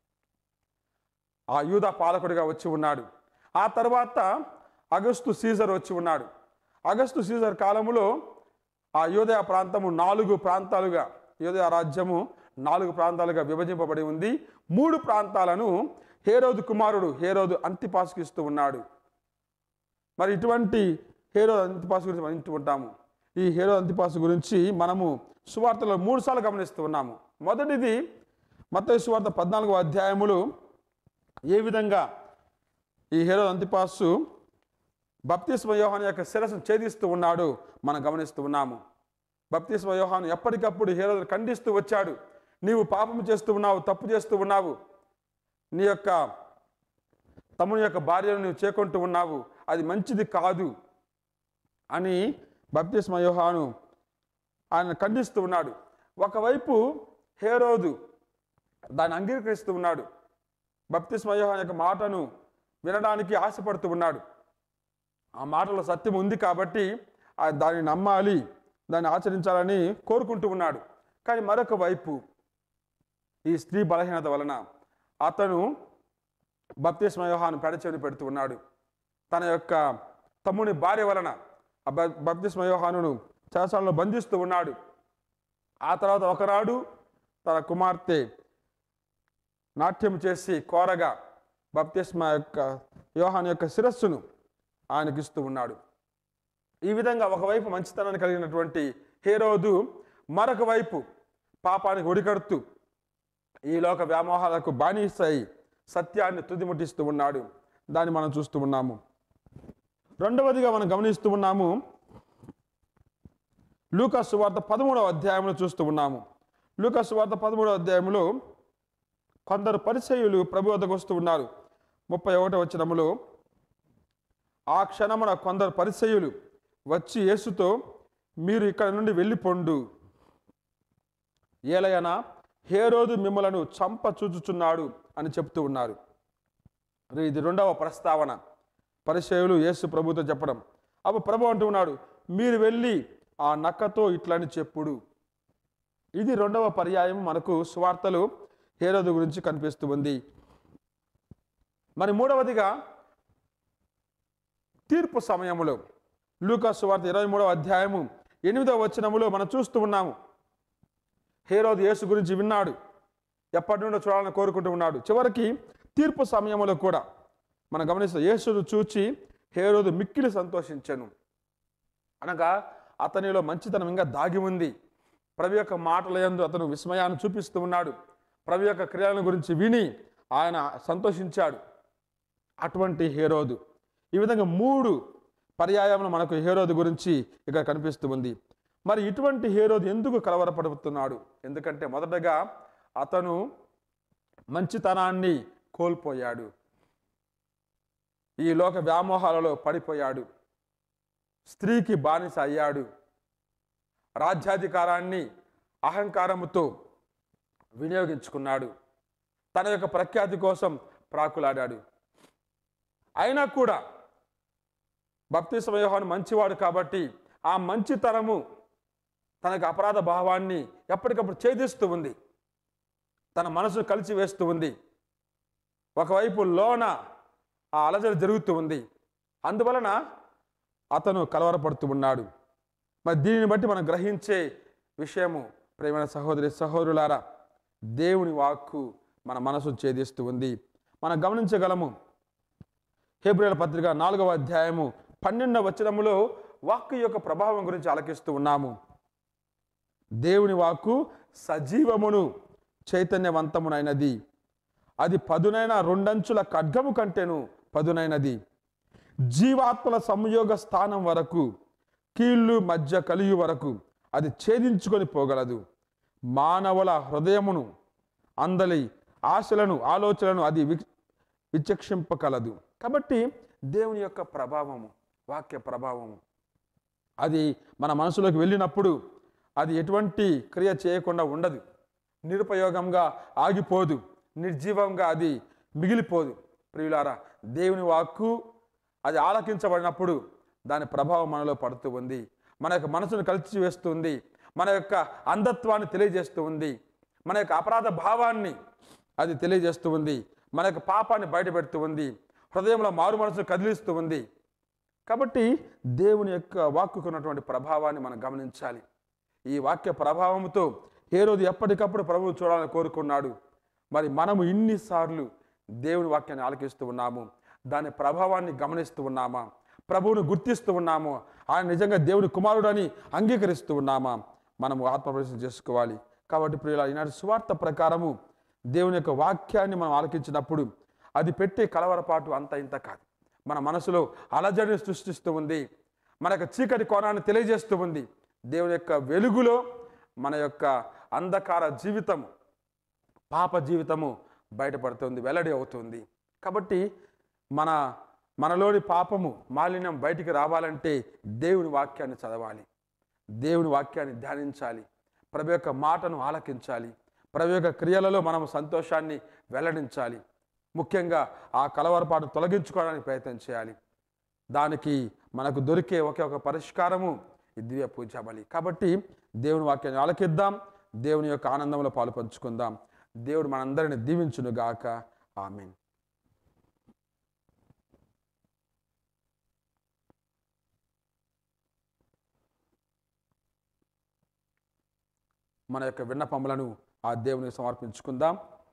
B: ఆ యూదా పాలకుడిగా వచ్చి ఉన్నాడు. ఆ తర్వాత అగస్తు సీజర్ వచ్చి ఉన్నాడు. అగస్తు సీజర్ కాలంలో ఆ యూదయ ప్రాంతము 4 ప్రాంతాలుగా, యూదయ రాజ్యము 4 ప్రాంతాలుగా విభజింపబడి ఉంది. 3 ప్రాంతాలను హేరోదు కుమారుడు హేరోదు అంతిపాసుకు ఇస్తూ ఉన్నాడు. మరి ఇటువంటి హేరోదు అంతిపాసు గురించి మనం వింటూ ఉంటాము. ఈ హేరోదు అంతిపాసు గురించి మనము సువార్తలో 3 సార్లు గమనిస్తూ ఉన్నాము. మొదటిది మత్తయి సువార్త 14వ అధ్యాయములు ఏ విధంగా ఈ హేరోదు అంతిపాసు బప్తిస్మా యోహాను యొక్క శిరస్సును ఛేదిస్తూ ఉన్నాడు మనం గమనిస్తూ ఉన్నాము. బప్తిస్మా యోహాను ఎప్పటికప్పుడు హేరోదును ఖండిస్తూ వచ్చాడు. నీవు పాపం చేస్తూ ఉన్నావు, తప్పు చేస్తూ ఉన్నావు, నీ యొక్క తమ్ముని యొక్క భార్యను నువ్వు చేకొంటూ ఉన్నావు, అది మంచిది కాదు అని బప్తిస్మా యోహాను ఆయన ఖండిస్తూ ఉన్నాడు. ఒకవైపు హేరోదు దాన్ని అంగీకరిస్తూ ఉన్నాడు. బప్తిస్మా యోహాను యొక్క మాటను వినడానికి ఆశపడుతూ ఉన్నాడు. ఆ మాటలో సత్యం ఉంది కాబట్టి దాన్ని నమ్మాలి, దాన్ని ఆచరించాలని కోరుకుంటూ ఉన్నాడు. కానీ మరొక వైపు ఈ స్త్రీ బలహీనత వలన అతను బప్తిస్మా యోహాను పెడచెవిని పెడుతూ ఉన్నాడు. తన యొక్క తమ్ముని భార్య వలన బప్తిస్మా యోహానును చెరసాలలో బంధిస్తూ ఉన్నాడు. ఆ తర్వాత ఒకనాడు తన కుమార్తె నాట్యం చేసి కోరగా బప్తిస్మా యోహాను యొక్క శిరస్సును ఆయనకి ఇస్తూ ఉన్నాడు. ఈ విధంగా ఒకవైపు మంచితనాన్ని కలిగినటువంటి హేరోదు మరొక వైపు పాపానికి ఒడికడుతూ ఈ లోక వ్యామోహాలకు బానిసై సత్యాన్ని తుదిముట్టిస్తూ ఉన్నాడు. దాన్ని మనం చూస్తూ ఉన్నాము. రెండవదిగా మనం గమనిస్తూ ఉన్నాము, లూకా సువార్త 13వ అధ్యాయంలో చూస్తూ ఉన్నాము. లూకా సువార్త 13వ అధ్యాయంలో కొందరు పరిసయ్యులు ప్రభు వద్దకు వస్తూ ఉన్నారు. 31వ వచనములో, ఆ క్షణమున కొందరు పరిసయ్యులు వచ్చి యేసుతో, మీరు ఇక్కడ నుండి వెళ్ళిపోండు, ఏలయనా హేరోదు మిమ్మలను చంప చూచుచున్నాడు అని చెప్తూ ఉన్నారు. ఇది రెండవ ప్రస్తావన. పరిసయ్యులు యేసు ప్రభుతో చెప్పడం. అప్పుడు ప్రభు అంటూ ఉన్నాడు, మీరు వెళ్ళి ఆ నక్కతో ఇట్లని చెప్పుడు. ఇది రెండవ పర్యాయం మనకు సువార్తలు హేరోదు గురించి కనిపిస్తూ ఉంది. మరి మూడవదిగా తీర్పు సమయంలో లూకా సువార్త 23వ అధ్యాయము 8వ వచనములో మనం చూస్తూ ఉన్నాము. హేరోదు యేసు గురించి విన్నాడు, ఎప్పటి నుండో చూడాలని కోరుకుంటూ ఉన్నాడు. చివరికి తీర్పు సమయంలో కూడా మనం గమనిస్తాం, యేసును చూచి హేరోదు మిక్కిలి సంతోషించెను. అనగా అతనిలో మంచితనం ఇంకా దాగి ఉంది. ప్రభు యొక్క మాటల యందు అతను విస్మయాన్ని చూపిస్తూ ఉన్నాడు. ప్రభు యొక్క క్రియలను గురించి విని ఆయన సంతోషించాడు. అటువంటి హేరోదు. ఈ విధంగా 3 పర్యాయములు మనకు హేరోదు గురించి ఇక్కడ కనిపిస్తూ ఉంది. మరి ఇటువంటి హేరోదు ఎందుకు కలవరపడుతున్నాడు? ఎందుకంటే మొదటగా అతను మంచితనాన్ని కోల్పోయాడు. ఈ లోక వ్యామోహాలలో పడిపోయాడు. స్త్రీకి బానిస అయ్యాడు. రాజ్యాధికారాన్ని అహంకారముతో వినియోగించుకున్నాడు. తన యొక్క ప్రఖ్యాతి కోసం ప్రాకులాడాడు. అయినా కూడా బప్తిస్మ యోహాను మంచివాడు కాబట్టి ఆ మంచితనము తనకు అపరాధ భావాన్ని ఎప్పటికప్పుడు ఛేదిస్తూ ఉంది. తన మనసును కలిసివేస్తూ ఉంది. ఒకవైపు లోన ఆ అలజడి జరుగుతూ ఉంది. అందువలన అతను కలవరపడుతూ ఉన్నాడు. మరి దీనిని బట్టి మనం గ్రహించే విషయము, ప్రియమైన సహోదరి సహోదరులారా, దేవుని వాక్కు మన మనసును ఛేదిస్తూ ఉంది. మనం గమనించగలము. హెబ్రీయుల పత్రిక 4వ అధ్యాయము 12వ వచనములో వాక్కు యొక్క ప్రభావం గురించి ఆలకిస్తూ ఉన్నాము. దేవుని వాక్కు సజీవమును చైతన్యవంతమునైనది, అది పదునైన 2 అంచుల ఖడ్గము కంటేను పదునైనది, జీవాత్మల సంయోగ స్థానం వరకు, కీళ్ళు మధ్య కలియు వరకు అది ఛేదించుకొని పోగలదు. మానవుల హృదయమును అందలి ఆశలను ఆలోచనలను అది విచక్షింపగలదు. కాబట్టి దేవుని యొక్క ప్రభావము, వాక్య ప్రభావము, అది మన మనసులోకి వెళ్ళినప్పుడు అది ఎటువంటి క్రియ చేయకుండా ఉండదు. నిరుపయోగంగా ఆగిపోదు. నిర్జీవంగా అది మిగిలిపోదు. ప్రియులారా, దేవుని వాక్కు అది ఆలకించబడినప్పుడు దాని ప్రభావం మనలో పడుతూ ఉంది. మన యొక్క మనసును కలిసి వేస్తుంది. మన యొక్క అంధత్వాన్ని తెలియజేస్తూ ఉంది. మన యొక్క అపరాధ భావాన్ని అది తెలియజేస్తూ ఉంది. మన యొక్క పాపాన్ని బయటపెడుతూ ఉంది. హృదయంలో మారు మనసును కదిలిస్తూ ఉంది. కాబట్టి దేవుని యొక్క వాక్కుకు ఉన్నటువంటి ప్రభావాన్ని మనం గమనించాలి. ఈ వాక్య ప్రభావంతో హేరోదు ఎప్పటికప్పుడు ప్రభువు చూడాలని కోరుకున్నాడు. మరి మనము ఇన్నిసార్లు దేవుని వాక్యాన్ని ఆలకిస్తూ ఉన్నాము. దాని ప్రభావాన్ని గమనిస్తూ ఉన్నామా? ప్రభువును గుర్తిస్తూ ఉన్నాము. ఆయన నిజంగా దేవుని కుమారుడని అంగీకరిస్తూ ఉన్నామా? మనము ఆత్మపరిశీలన చేసుకోవాలి. కాబట్టి ప్రియుల, ఈనాటి సువార్త ప్రకారము దేవుని యొక్క వాక్యాన్ని మనం ఆలకించినప్పుడు అది పెట్టే కలవరపాటు అంత ఇంత కాదు. మన మనసులో అలజడిని సృష్టిస్తూ ఉంది. మన యొక్క చీకటి కోణాన్ని తెలియజేస్తూ ఉంది. దేవుని యొక్క వెలుగులో మన యొక్క అంధకార జీవితము, పాప జీవితము బయటపడుతుంది, వెల్లడి అవుతుంది. కాబట్టి మనలోని పాపము, మాలిన్యం బయటికి రావాలంటే దేవుని వాక్యాన్ని చదవాలి, దేవుని వాక్యాన్ని ధ్యానించాలి, ప్రభు యొక్క మాటను ఆలకించాలి, ప్రభు యొక్క క్రియలలో మనం సంతోషాన్ని వెల్లడించాలి. ముఖ్యంగా ఆ కలవరపాటు తొలగించుకోవడానికి ప్రయత్నం చేయాలి. దానికి మనకు దొరికే ఒకే ఒక పరిష్కారము ఈ దివ్య పూజా బలి. కాబట్టి దేవుని వాక్యాన్ని ఆలకిద్దాం, దేవుని యొక్క ఆనందంలో పాలు పంచుకుందాం. దేవుడు మనందరిని దీవించునుగాక. ఆమేన్. మన యొక్క విన్నపములను ఆ దేవునికి సమర్పించుకుందాం.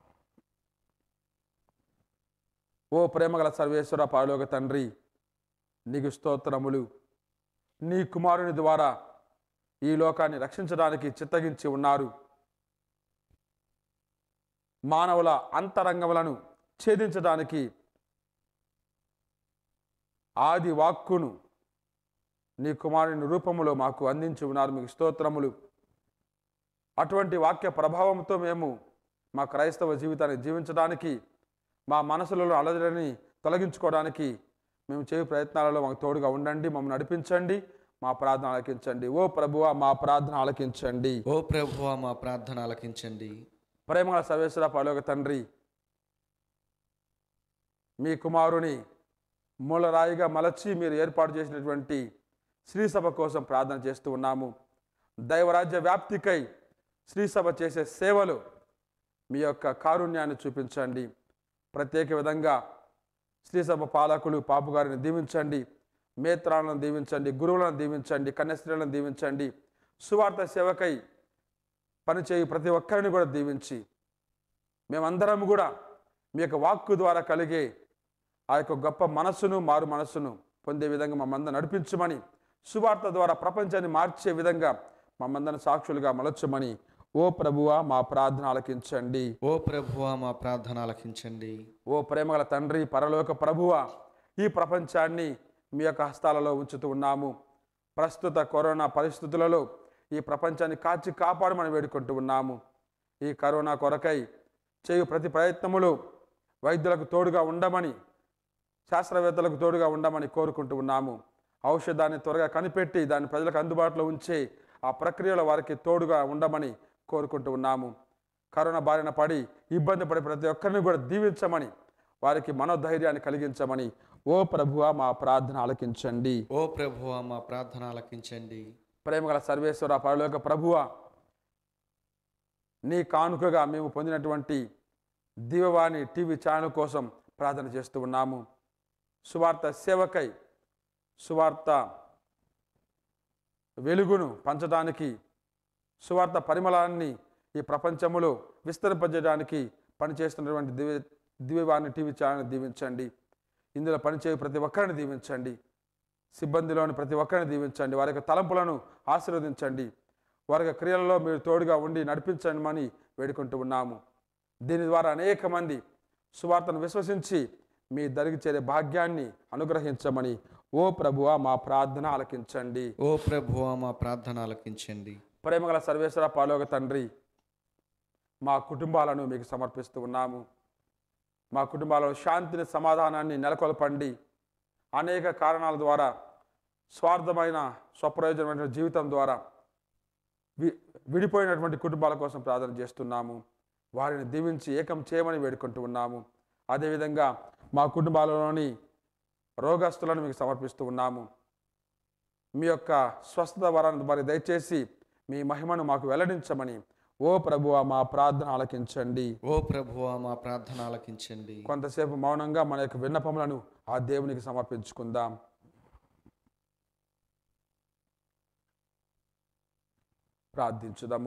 B: ఓ ప్రేమగల సర్వేశ్వర పరలోక తండ్రి, నీకు స్తోత్రములు. నీ కుమారుని ద్వారా ఈ లోకాన్ని రక్షించడానికి చిత్తగించి ఉన్నారు. మానవుల అంతరంగములను ఛేదించడానికి ఆది వాక్కును నీ కుమారుని రూపములో మాకు అందించి ఉన్నారు. మీకు స్తోత్రములు. అటువంటి వాక్య ప్రభావంతో మేము మా క్రైస్తవ జీవితాన్ని జీవించడానికి, మా మనసులలో అలజడిని తొలగించుకోవడానికి మేము చేయు ప్రయత్నాలలో మాకు తోడుగా ఉండండి. మమ్మల్ని నడిపించండి. మా ప్రార్థన ఆలకించండి. ఓ ప్రభువా, మా ప్రార్థన ఆలకించండి.
A: ఓ ప్రభువా, మా ప్రార్థన ఆలకించండి.
B: ప్రేమగల సర్వేశ్వర పరలోక తండ్రి, మీ కుమారుని మూలరాయిగా మలచి మీరు ఏర్పాటు చేసినటువంటి శ్రీసభ కోసం ప్రార్థన చేస్తూ ఉన్నాము. దైవరాజ్య వ్యాప్తికై శ్రీసభ చేసే సేవలు మీ యొక్క కారుణ్యాన్ని చూపించండి. ప్రత్యేక విధంగా శ్రీసభ పాలకులు పాపు గారిని దీవించండి, మేత్రాలను దీవించండి, గురువులను దీవించండి, కన్యస్త్రీలను దీవించండి. సువార్త సేవకై పనిచేయి ప్రతి ఒక్కరిని కూడా దీవించి, మేమందరం కూడా మీ యొక్క వాక్కు ద్వారా కలిగే ఆ యొక్క గొప్ప మనస్సును, మారు మనస్సును పొందే విధంగా మమ్మందరం నడిపించమని, సువార్త ద్వారా ప్రపంచాన్ని మార్చే విధంగా మమ్మందరం సాక్షులుగా మలచమని, ఓ ప్రభువా మా ప్రార్థన ఆలకించండి.
A: ఓ ప్రభువా, మా ప్రార్థన ఆలకించండి.
B: ఓ ప్రేమగల తండ్రి, పరలోక ప్రభువా, ఈ ప్రపంచాన్ని మీ యొక్క హస్తాలలో ఉంచుతూ ఉన్నాము. ప్రస్తుత కరోనా పరిస్థితులలో ఈ ప్రపంచాన్ని కాచి కాపాడమని వేడుకుంటూ ఉన్నాము. ఈ కరోనా కొరకై చేయు ప్రతి ప్రయత్నములు వైద్యులకు తోడుగా ఉండమని, శాస్త్రవేత్తలకు తోడుగా ఉండమని కోరుకుంటూ ఉన్నాము. ఔషధాన్ని త్వరగా కనిపెట్టి దాన్ని ప్రజలకు అందుబాటులో ఉంచే ఆ ప్రక్రియలో వారికి తోడుగా ఉండమని కోరుకుంటూ ఉన్నాము. కరోనా బారిన పడి ఇబ్బంది పడే ప్రతి ఒక్కరిని కూడా దీవించమని, వారికి మనోధైర్యాన్ని కలిగించమని ఓ ప్రభువా మా ప్రార్థన ఆలకించండి.
A: ఓ ప్రభువా మా ప్రార్థన ఆలకించండి.
B: ప్రేమగల సర్వేశ్వర పరలోక ప్రభువా, నీ కానుకగా మేము పొందినటువంటి దివ్యవాణి టీవీ ఛానల్ కోసం ప్రార్థన చేస్తూ ఉన్నాము. సువార్త సేవకై, సువార్త వెలుగును పంచడానికి, సువార్త పరిమళాన్ని ఈ ప్రపంచంలో విస్తరింపజేయడానికి పనిచేస్తున్నటువంటి దివ్యవాణి టీవీ ఛానల్ని దీవించండి. ఇందులో పనిచేయ ప్రతి ఒక్కరిని దీవించండి. సిబ్బందిలోని ప్రతి ఒక్కరిని దీవించండి. వారి యొక్క తలంపులను ఆశీర్వదించండి. వారి యొక్క క్రియలలో మీరు తోడుగా ఉండి నడిపించమని వేడుకుంటూ ఉన్నాము. దీని ద్వారా అనేక మంది సువార్తను విశ్వసించి మీ దరికి చేరే భాగ్యాన్ని అనుగ్రహించమని ఓ ప్రభువా మా ప్రార్థన ఆలకించండి.
A: ఓ ప్రభువా మా ప్రార్థన ఆలకించండి.
B: ప్రేమగల సర్వేశ్వర పరలోక తండ్రి, మా కుటుంబాలను మీకు సమర్పిస్తూ ఉన్నాము. మా కుటుంబాలలో శాంతిని, సమాధానాన్ని నెలకొల్పండి. అనేక కారణాల ద్వారా, స్వార్థమైన స్వప్రయోజనమైన జీవితం ద్వారా విడిపోయినటువంటి కుటుంబాల కోసం ప్రార్థన చేస్తున్నాము. వారిని దీవించి ఏకం చేయమని వేడుకుంటూ ఉన్నాము. అదేవిధంగా మా కుటుంబాలలోని రోగస్తులను మీకు సమర్పిస్తూ ఉన్నాము. మీ యొక్క స్వస్థత వరాన్ని వారికి దయచేసి మీ మహిమను మాకు వెల్లడించమని ఓ ప్రభువా మా ప్రార్థన ఆలకించండి.
A: ఓ ప్రభువా మా ప్రార్థన ఆలకించండి.
B: కొంతసేపు మౌనంగా మన యొక్క విన్నపములను ఆ దేవునికి సమర్పించుకుందాం. ప్రార్థించుదాము.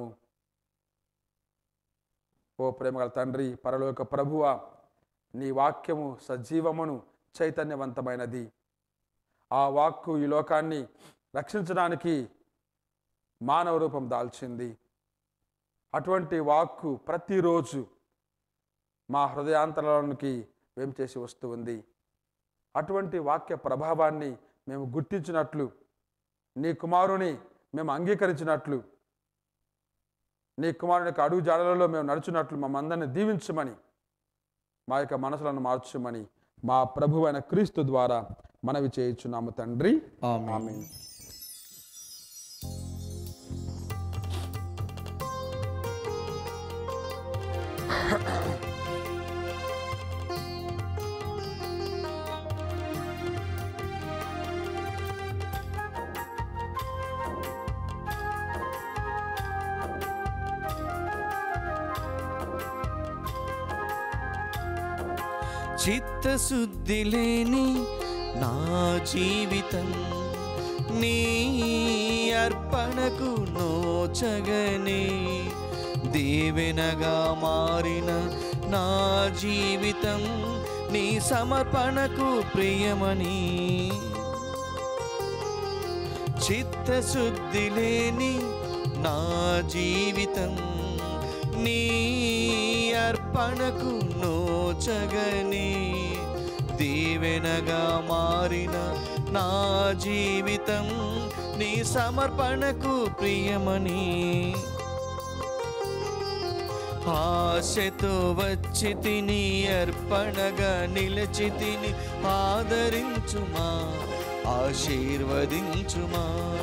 B: ఓ ప్రేమగల తండ్రి, పరలోక ప్రభువా, నీ వాక్యము సజీవమును చైతన్యవంతమైనది. ఆ వాక్కు ఈ లోకాన్ని రక్షించడానికి మానవ రూపం దాల్చింది. అటువంటి వాక్కు ప్రతిరోజు మా హృదయాంతరానికి వేంచేసి వస్తూ ఉంది. అటువంటి వాక్య ప్రభావాన్ని మేము గుర్తించినట్లు, నీ కుమారుని మేము అంగీకరించినట్లు, నీ కుమారుని యొక్క అడుగు జాడలలో మేము నడుచున్నట్లు మమ్మందరిని దీవించమని, మా యొక్క మనసులను మార్చమని మా ప్రభువైన క్రీస్తు ద్వారా మనవి చేయుచున్నాము తండ్రి. ఆమేన్.
A: చిత్తశుద్ధి లేని నా జీవితం నీ అర్పణకు నోచగనే, దీవెనగా మారిన నా జీవితం నీ సమర్పణకు ప్రియమని. చిత్తశుద్ధి లేని నా జీవితం నీ అర్పణకు నోచగనే, దీవెనగా మారిన నా జీవితం నీ సమర్పణకు ప్రియమని. ఆశతో వచ్చి తిని అర్పణగా నిలిచి తిని, ఆదరించుమా ఆశీర్వదించుమా.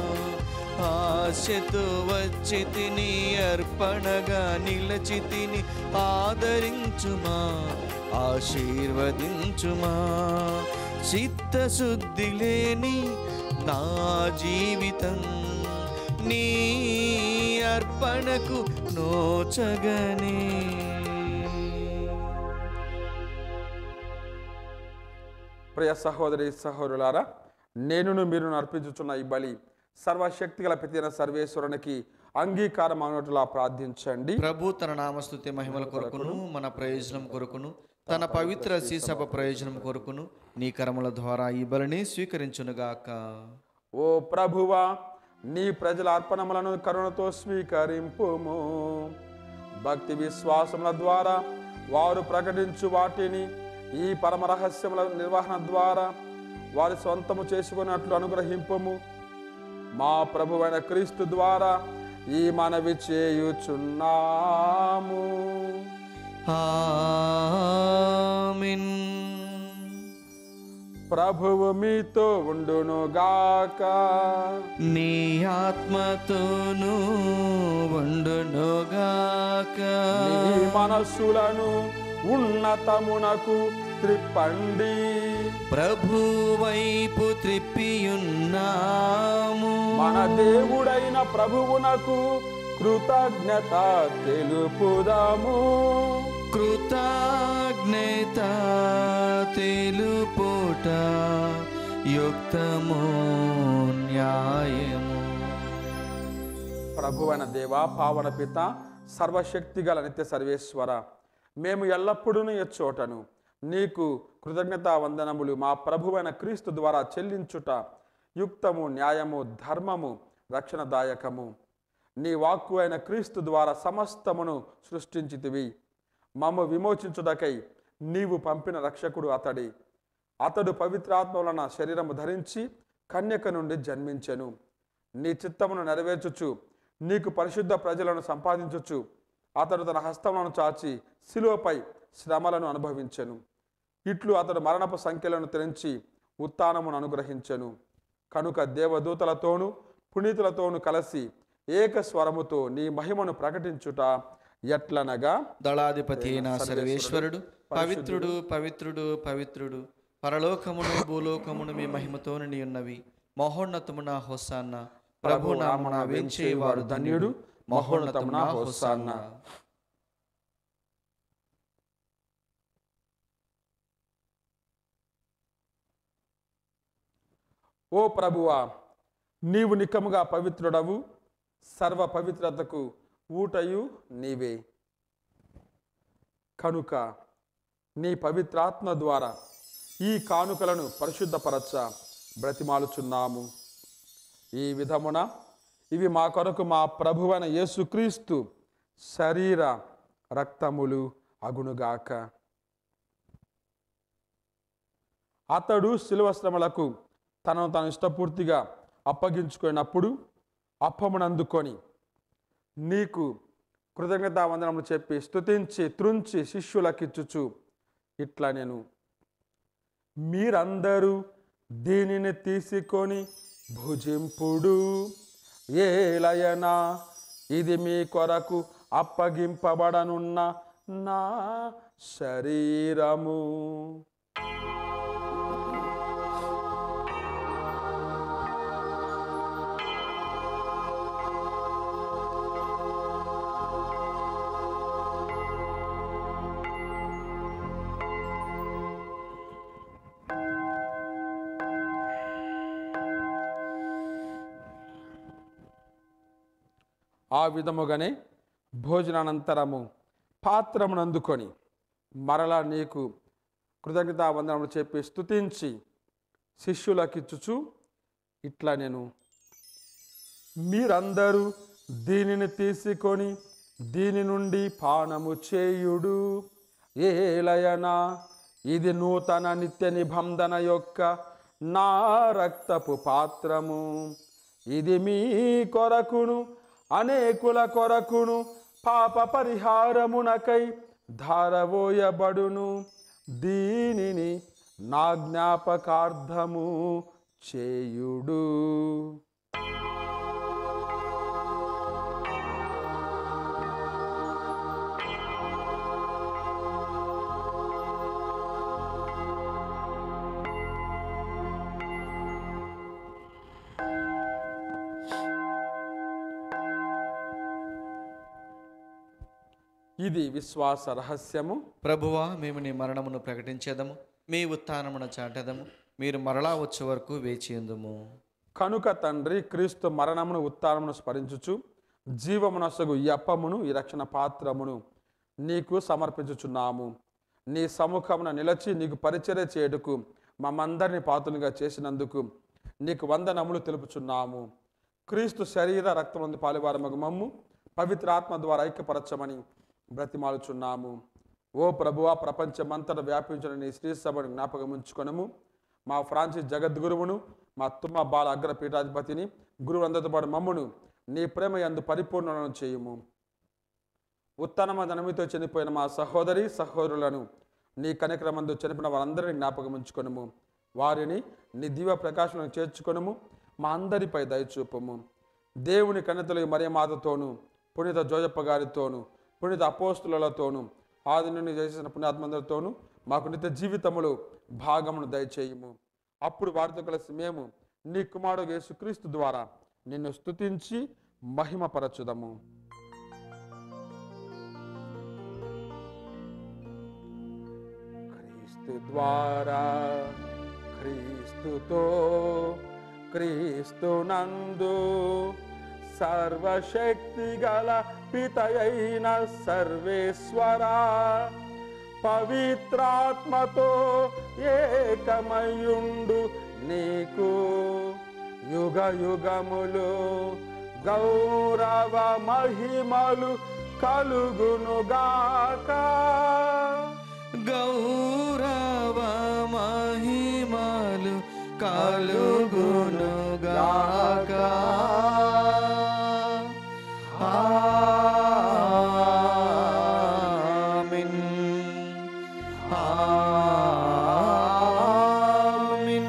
A: ఆశతో వచ్చి తిని అర్పణగా నిలిచి తిని, ఆదరించుమా ఆశీర్వదించుమా. చిత్తశుద్ధి లేని నా జీవితం నీ అర్పణకు నోచగనే.
B: ప్రియ సహోదరి సహోదరులారా, నేనును మీరును అర్పించుచున్న ఈ బలి సర్వశక్తిగల పితైన సర్వేశ్వరునికి అంగీకారం అన్నట్లా ప్రార్థించండి.
A: ప్రభు తన నామస్తుతి మహిమల కొరకును మన ప్రయోజనం కొరకును తన పవిత్ర శ్రీసభ ప్రయోజనం కొరకును నీ కర్మల ద్వారా ఈ బలిని స్వీకరించునుగాక.
B: ఓ ప్రభువా, నీ ప్రజల అర్పణములను కరుణతో స్వీకరింపుము. భక్తి విశ్వాసముల ద్వారా వారు ప్రకటించు వాటిని ఈ పరమ రహస్యముల నిర్వహణ ద్వారా వారి సొంతము చేసుకున్నట్లు అనుగ్రహింపుము. మా ప్రభువైన క్రీస్తు ద్వారా ఈ మనవి చేయుచున్నాము.
A: ఆమేన్.
B: ప్రభువు మీతో ఉండునుగాక.
A: నీ ఆత్మతోనూ ఉండునుగాక.
B: మీ మనస్సులను ఉన్నతమునకు త్రిప్పండి.
A: ప్రభు వైపు త్రిప్పియున్నాము.
B: మన దేవుడైన ప్రభువునకు కృతజ్ఞత తెలుపుదాము.
A: కృతజ్ఞత తెలుపుట యుక్తము న్యాయము.
B: ప్రభువైన దేవా, పావన పిత, సర్వశక్తి గల నిత్య సర్వేశ్వర, మేము ఎల్లప్పుడూ ఎచ్చోటను నీకు కృతజ్ఞతా వందనములు మా ప్రభువైన క్రీస్తు ద్వారా చెల్లించుట యుక్తము, న్యాయము, ధర్మము, రక్షణదాయకము. నీ వాక్కు అయిన క్రీస్తు ద్వారా సమస్తమును సృష్టించితివి. మమ్మ విమోచించుటకై నీవు పంపిన రక్షకుడు అతడు పవిత్రాత్మ వలన శరీరము ధరించి కన్యక నుండి జన్మించెను. నీ చిత్తమును నెరవేర్చుచు నీకు పరిశుద్ధ ప్రజలను సంపాదించుచు అతడు తన హస్తములను చాచి శిలువపై శ్రమలను అనుభవించెను. ఇట్లు అతడు మరణపు సంఖ్యలను తెరించి ఉత్థానమును అనుగ్రహించెను. కనుక దేవదూతలతోనూ పునీతులతోనూ కలిసి ఏక స్వరముతో నీ మహిమను ప్రకటించుట ఎట్లనగా,
A: దళాధిపతి అయిన సర్వేశ్వరుడు పవిత్రుడు పవిత్రుడు పవిత్రుడు, పరలోకమును భూలోకమును మీ మహిమతో నిండి ఉన్నవి. మహోన్నతమున హోసాన్న. ప్రభు నామమున వేంచేవాడు ధన్యుడు. మహోన్నతమున హోసాన్న.
B: ఓ ప్రభువా, నీవు నిక్కముగా పవిత్రుడవు. సర్వ పవిత్రతకు ఊటయు నీవే. కనుక నీ పవిత్రాత్మ ద్వారా ఈ కానుకలను పరిశుద్ధపరచ బ్రతిమాలుచున్నాము. ఈ విధమున ఇవి మా కొరకు మా ప్రభువైన యేసుక్రీస్తు శరీర రక్తములు అగునుగాక. అతడు శిలువ శ్రమలకు తనను తాను ఇష్టపూర్తిగా అప్పగించుకున్నప్పుడు అప్పమునందుకొని నీకు కృతజ్ఞతా వందనములు చెప్పి స్తుతించి త్రుంచి శిష్యులకిచ్చుచు ఇట్లా నేను, మీరందరూ దీనిని తీసుకొని భుజింపుడు. ఏలయనా ఇది మీ కొరకు అప్పగింపబడనున్న నా శరీరము. ఆ విధముగానే భోజనానంతరము పాత్రమునందుకొని మరలా నీకు కృతజ్ఞతా వందనములు చెప్పి స్తుతించి శిష్యులకిచ్చుచు ఇట్లా నేను, మీరందరూ దీనిని తీసుకొని దీని నుండి పానము చేయుడు. ఏలయనా ఇది నూతన నిత్య నిబంధన యొక్క నా రక్తపు పాత్రము. ఇది మీ కొరకును అనేకుల కొరకును పాప పరిహారమునకై ధారవోయబడును. దీనిని నా జ్ఞాపకార్థము చేయుడు. ఇది విశ్వాస రహస్యము.
A: ప్రభువా, మేము నీ మరణమును ప్రకటించేదము, మీ ఉత్థానమును చాటెదము. మీరు మరలా వచ్చే వరకు వేచియందుము.
B: కనుక తండ్రి, క్రీస్తు మరణమును ఉత్థానమును స్మరించుచు జీవమునసగు ఈ అప్పమును ఈ రక్షణ పాత్రమును నీకు సమర్పించుచున్నాము. నీ సముఖమున నిలచి నీకు పరిచర్య చేయుటకు మమ్మందరినీ పాత్రులుగా చేసినందుకు నీకు వందనములు తెలుపుచున్నాము. క్రీస్తు శరీర రక్తమందు పాలువారమగు మమ్ము పవిత్రాత్మ ద్వారా ఐక్యపరచమని బ్రతిమాలుచున్నాము. ఓ ప్రభువా, ప్రపంచమంతటా వ్యాపించిన నీ శ్రీ సభను జ్ఞాపకం ఉంచుకొనము. మా ఫ్రాన్సిస్ జగద్గురువును, మా తుమ్మ బాల అగ్ర పీఠాధిపతిని, గురువు అందరితో పాటు మమ్మును నీ ప్రేమ యందు పరిపూర్ణను చేయుము. ఉత్తమ ధనమితో చనిపోయిన మా సహోదరి సహోదరులను నీ కనికరమందు చనిపోయిన వారందరినీ జ్ఞాపకం ఉంచుకొనుము. వారిని నీ దివ్య ప్రకాశంలో చేర్చుకొనుము. మా అందరిపై దయచూపము. దేవుని కన్యతలు మరియమాతతోను, పునీత జోజప్ప గారితోను, పునీత అపోస్తులతోను, ఆది నుండి చేసిన పుణ్యాత్మందరితోను మాకు నిత్య జీవితములో భాగమును దయచేయము. అప్పుడు వారితో కలిసి మేము నీ కుమారుడు యేసుక్రీస్తు ద్వారా నిన్ను స్తుతించి మహిమపరచుదము. క్రీస్తు ద్వారా, క్రీస్తుతో, క్రీస్తునందు సర్వశక్తి గల పితయైన సర్వేశ్వరా, పవిత్రాత్మతో ఏకమయుండు నీకు యుగ యుగములు గౌరవ మహిమలు కలుగునుగాక.
A: గౌరవ మహిమలు కలుగునుగాక. ఆమేన్. ఆమేన్.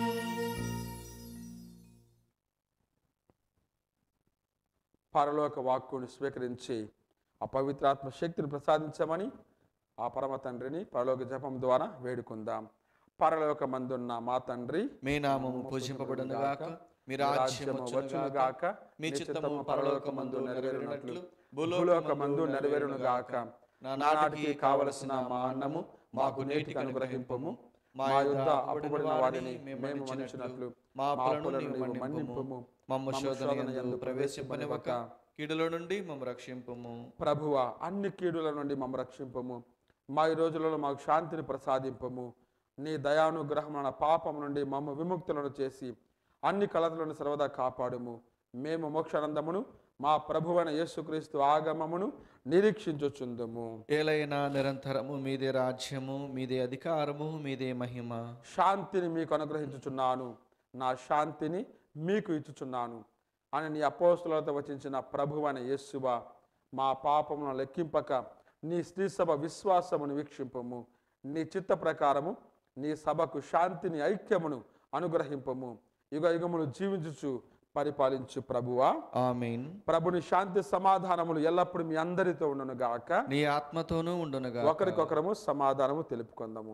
B: పరలోక వాక్కును స్వీకరించి ఆ పవిత్రాత్మ శక్తిని ప్రసాదించమని ఆ పరమ తండ్రిని పరలోక జపం ద్వారా వేడుకుందాం. పరలోకమందున్న మా తండ్రి,
A: మీ నామము పూజింపబడునుగాక. మీ రాజ్యము వచ్చునుగాక. మీ చిత్తము పరలోకమందు నెరవేరునట్లు
B: భూలోకమందు నెరవేరునుగాక. నానాటికి కావలసిన మా అన్నము మాకు నేటికి అనుగ్రహింపము. మా యుద్ధ అప్పుబడిన వారిని మేము మన్నించినట్లు మా అప్పులను నీవు మన్నింపుము.
A: మమ్ము శోధన యందు ప్రవేశింపనివ్వక కీడుల నుండి మమ్ము రక్షింపుము.
B: ప్రభువా, అన్ని కీడుల నుండి మమ్ము రక్షింపము. మా ఈ రోజులలో మాకు శాంతిని ప్రసాదింపము. నీ దయానుగ్రహమున పాపం నుండి మమ్ము విముక్తులను చేసి అన్ని కలతలను సర్వదా కాపాడుము. మేము మోక్షానందమును మా ప్రభువైన యేసుక్రీస్తు ఆగమమును నిరీక్షించుచుందుము.
A: ఏలైనా నిరంతరము మీదే రాజ్యము, మీదే అధికారము, మీదే మహిమ.
B: శాంతిని మీకు అనుగ్రహించుచున్నాను, నా శాంతిని మీకు ఇచ్చుచున్నాను అని నీ అపోస్తులతో వచించిన ప్రభువైన యేసువా, మా పాపమును లెక్కింపక నీ స్త్రీ సభ విశ్వాసమును వీక్షింపము. నీ చిత్త ప్రకారము నీ సభకు శాంతిని ఐక్యమును అనుగ్రహింపము. యుగ యుగములు జీవించుచు పరిపాలించు ప్రభువా,
A: ఆమేన్.
B: ప్రభుని శాంతి సమాధానములు ఎల్లప్పుడూ మీ అందరితో ఉండును గాక.
A: నీ ఆత్మతోనూ ఉండునుగా.
B: ఒకరికొకరము సమాధానము తెలుపుకుందాము.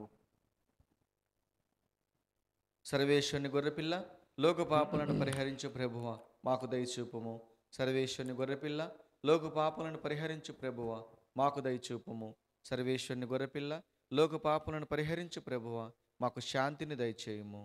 A: సర్వేశ్వరుని గొర్రెపిల్ల, లోక పాపలను పరిహరించు ప్రభువా, మాకు దయచూపుము. సర్వేశ్వరుని గొర్రెపిల్ల, లోక పాపలను పరిహరించు ప్రభువా, మాకు దయచూపుము. సర్వేశ్వరుని గొర్రెపిల్ల, లోక పాపలను పరిహరించు ప్రభువా, మాకు శాంతిని దయచేయుము.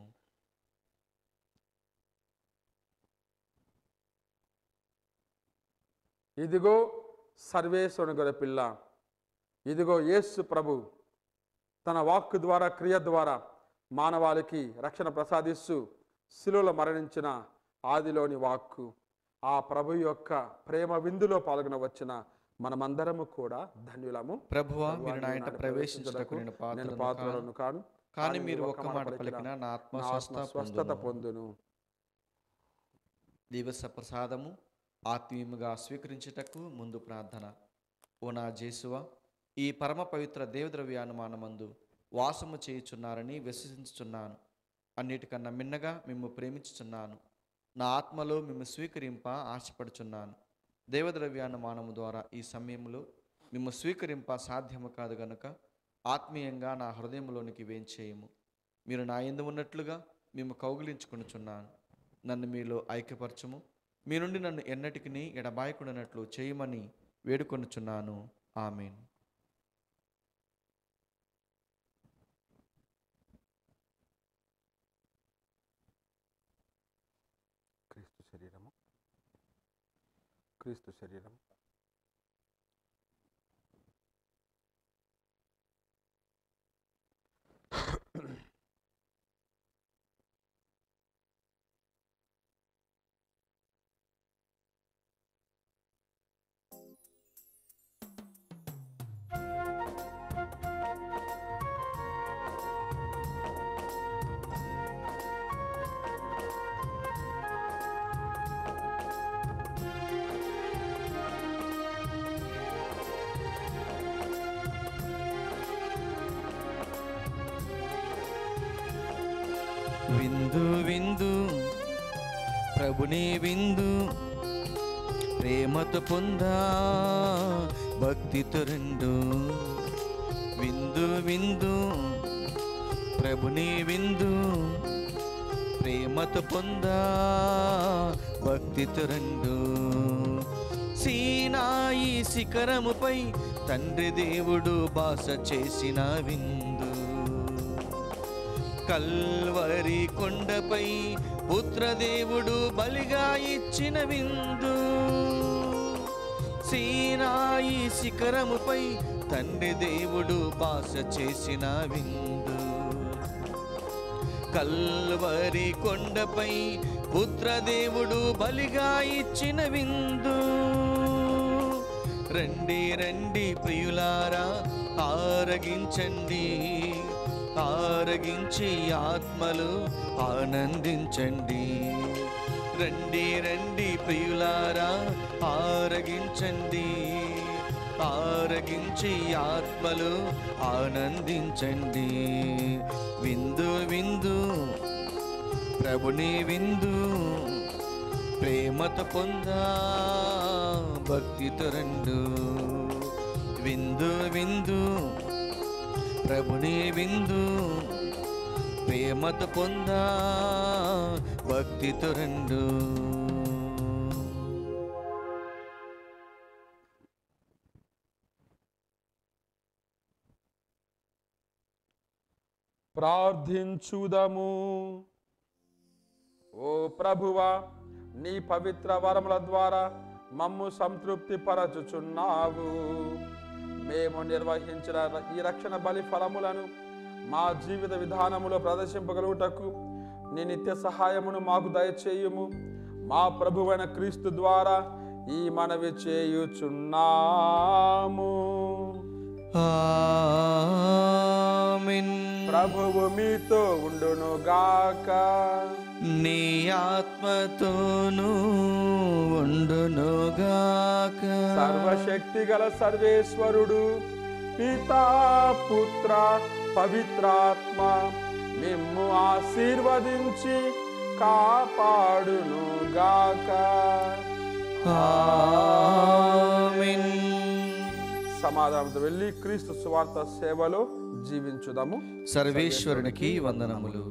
B: ఇదిగో సర్వేశ్వరుని గొర్రెపిల్ల, ఇదిగో యేసు ప్రభు తన వాక్కు ద్వారా, క్రియ ద్వారా మానవాళికి రక్షణ ప్రసాదిస్తూ శిలువలో మరణించిన ఆదిలోని వాక్కు. ఆ ప్రభు యొక్క ప్రేమ విందులో పాల్గొన వచ్చిన మనమందరము కూడా ధన్యులము.
A: ప్రభువా, మీరు నా ఇంట ప్రవేశించుటకు నేను
B: పాత్రలను కాను,
A: కానీ మీరు ఒక్క మాట పలికిన నా ఆత్మ
B: స్వస్థత పొందును.
A: దివస ప్రసాదము ఆత్మీయముగా స్వీకరించుటకు ముందు ప్రార్థన. ఓ నా జేసువా, ఈ పరమ పవిత్ర దేవద్రవ్యానుమానమందు వాసము చేయుచున్నారని విశ్వసించుచున్నాను. అన్నిటికన్నా మిన్నగా మిమ్ము ప్రేమించుచున్నాను. నా ఆత్మలో మిమ్ము స్వీకరింప ఆశపడుచున్నాను. దేవద్రవ్యానుమానము ద్వారా ఈ సమయంలో మిమ్ము స్వీకరింప సాధ్యము కాదు గనుక ఆత్మీయంగా నా హృదయంలోనికి వేంచేయము. మీరు నా యందు ఉన్నట్లుగా మేము కౌగిలించుకొనుచున్నాను. నన్ను మీలో ఐక్యపరచుము. మీ నుండి నన్ను ఎన్నటికి ఎడబాయకుండానట్లు చేయమని వేడుకొనుచున్నాను. ఆమేన్.
B: క్రీస్తు శరీరము, క్రీస్తు శరీరము.
A: విందు విందు ప్రభుని విందు ప్రేమతో పొందా భక్తితో రెండు. విందు విందు ప్రభుని విందు ప్రేమతో పొందా భక్తితో రెండు. సీనాయి శిఖరముపై తండ్రి దేవుడు బాస చేసిన విందు. కల్వరి కొండపై పుత్రదేవుడు బలిగా ఇచ్చిన విందు. సీనాయి శిఖరముపై తండ్రి దేవుడు బాస చేసిన విందు. కల్వరి కొండపై పుత్రదేవుడు బలిగా ఇచ్చిన విందు. రండి రండి ప్రియులారా ఆరగించండి, ఆరగించి ఆత్మలు ఆనందించండి. రండి రండి ప్రియులారా ఆరగించండి, ఆరగించి ఆత్మలు ఆనందించండి. విందు విందు ప్రభుని విందు ప్రేమతో పొందా భక్తితో రెండు. విందు విందు ప్రభుని విందు ప్రేమతో పొందా భక్తితో రెండు.
B: ప్రార్థించుదము. ఓ ప్రభువా, నీ పవిత్ర వరముల ద్వారా మమ్ము సంతృప్తి పరచుచున్నావు. మేము నిర్వహించిన ఈ రక్షణ బలి ఫలములను మా జీవిత విధానములో ప్రదర్శింపగలుగుటకు నీ నిత్య సహాయమును మాకు దయచేయుము. మా ప్రభువైన క్రీస్తు ద్వారా ఈ మనవి చేయుచున్నాము.
A: ఆమేన్.
B: ప్రభువు మీతో ఉండునుగాక,
A: నీ ఆత్మతోనూ ఉండునుగాక.
B: సర్వశక్తి గల సర్వేశ్వరుడు పితా పుత్ర పవిత్రాత్మ మిమ్ము ఆశీర్వదించి కాపాడునుగాక.
A: ఆమేన్.
B: సమాధానంతో వెళ్ళి క్రీస్తు సువార్త సేవలో జీవించుదాము.
A: సర్వేశ్వరునికి వందనములు.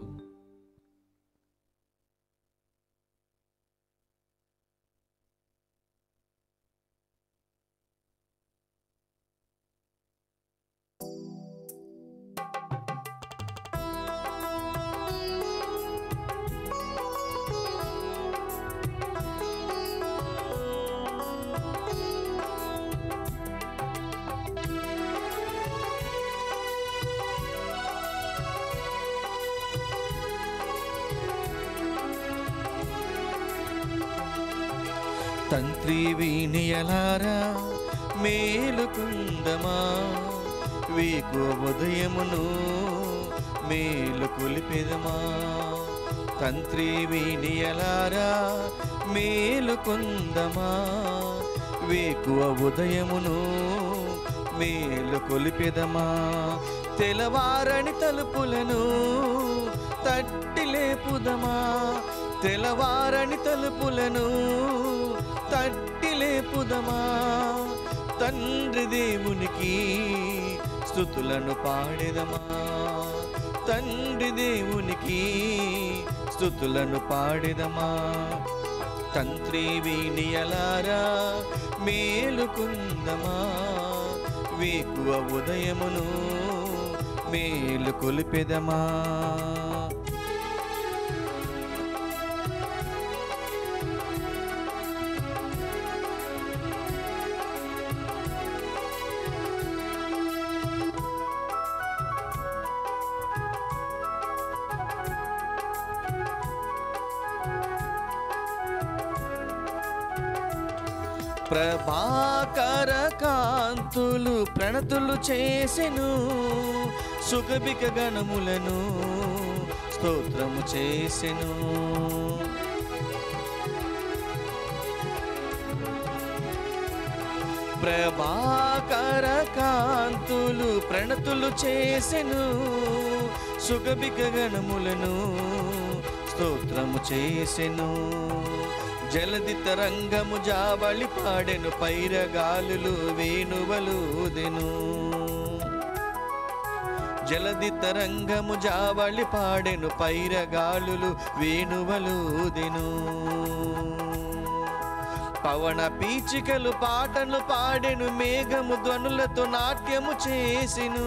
A: తంత్రి వీణియలారా మేలుకుందమా, వీకు ఉదయమును మేలు కొలిపెదమా. తంత్రి వీణియలారా మేలుకుందమా, వీకు ఉదయమును మేలు కొలిపెదమా. తెలవారని తలుపులను తట్టి లేపుదమా, తెలవారని తలుపులను తట్టి లేపుదమా. తండ్రి దేవునికి స్తుతులను పాడెదమా, తండ్రి దేవునికి స్తుతులను పాడెదమా. తంత్రి వీణియలారా మేలుకుందమా, వేకువ ఉదయమును మేలు కొలిపెదమా. ప్రభాకర కాంతులు ప్రణతులు చేసెను, సుగబిక గణములను స్తోత్రము చేసెను. ప్రభాకర కాంతులు ప్రణతులు చేసెను, సుగబిక గణములను స్తోత్రము చేసెను. జలది తరంగము జావళి పాడెను, పైరగాలులు వేణువలూదెను. జలది తరంగము జావళి పాడెను, పైరగాలులు వేణువలూదెను. పవన పీచికలు పాటలు పాడెను, మేఘము ధ్వనులతో నాట్యము చేసెను.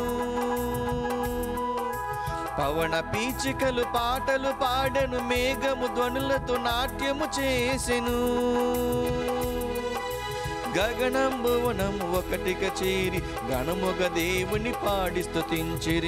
A: పవన పీచికలు పాటలు పాడెను, మేఘము ధ్వనులతో నాట్యము చేసెను. గగనం భువనం ఒకటిగా చేరి గణముగ దేవుని పాడి స్తుతించిరి.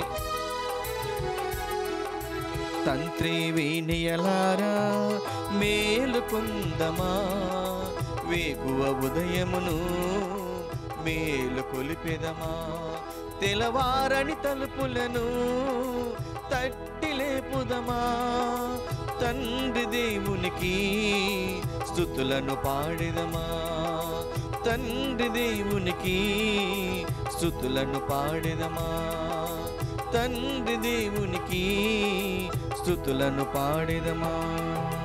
A: తంత్రి వీణియలారా మేలుకొందమా, వేకువ ఉదయమును మేలు కొలిపెదమా. తెలవారని తలుపులను తట్టి లేపుదమా, తండ్రి దేవునికి స్తుతులను పాడెదమా. తండ్రి దేవునికి స్తుతులను పాడెదమా. తండ్రి దేవునికి స్తుతులను పాడెదమా.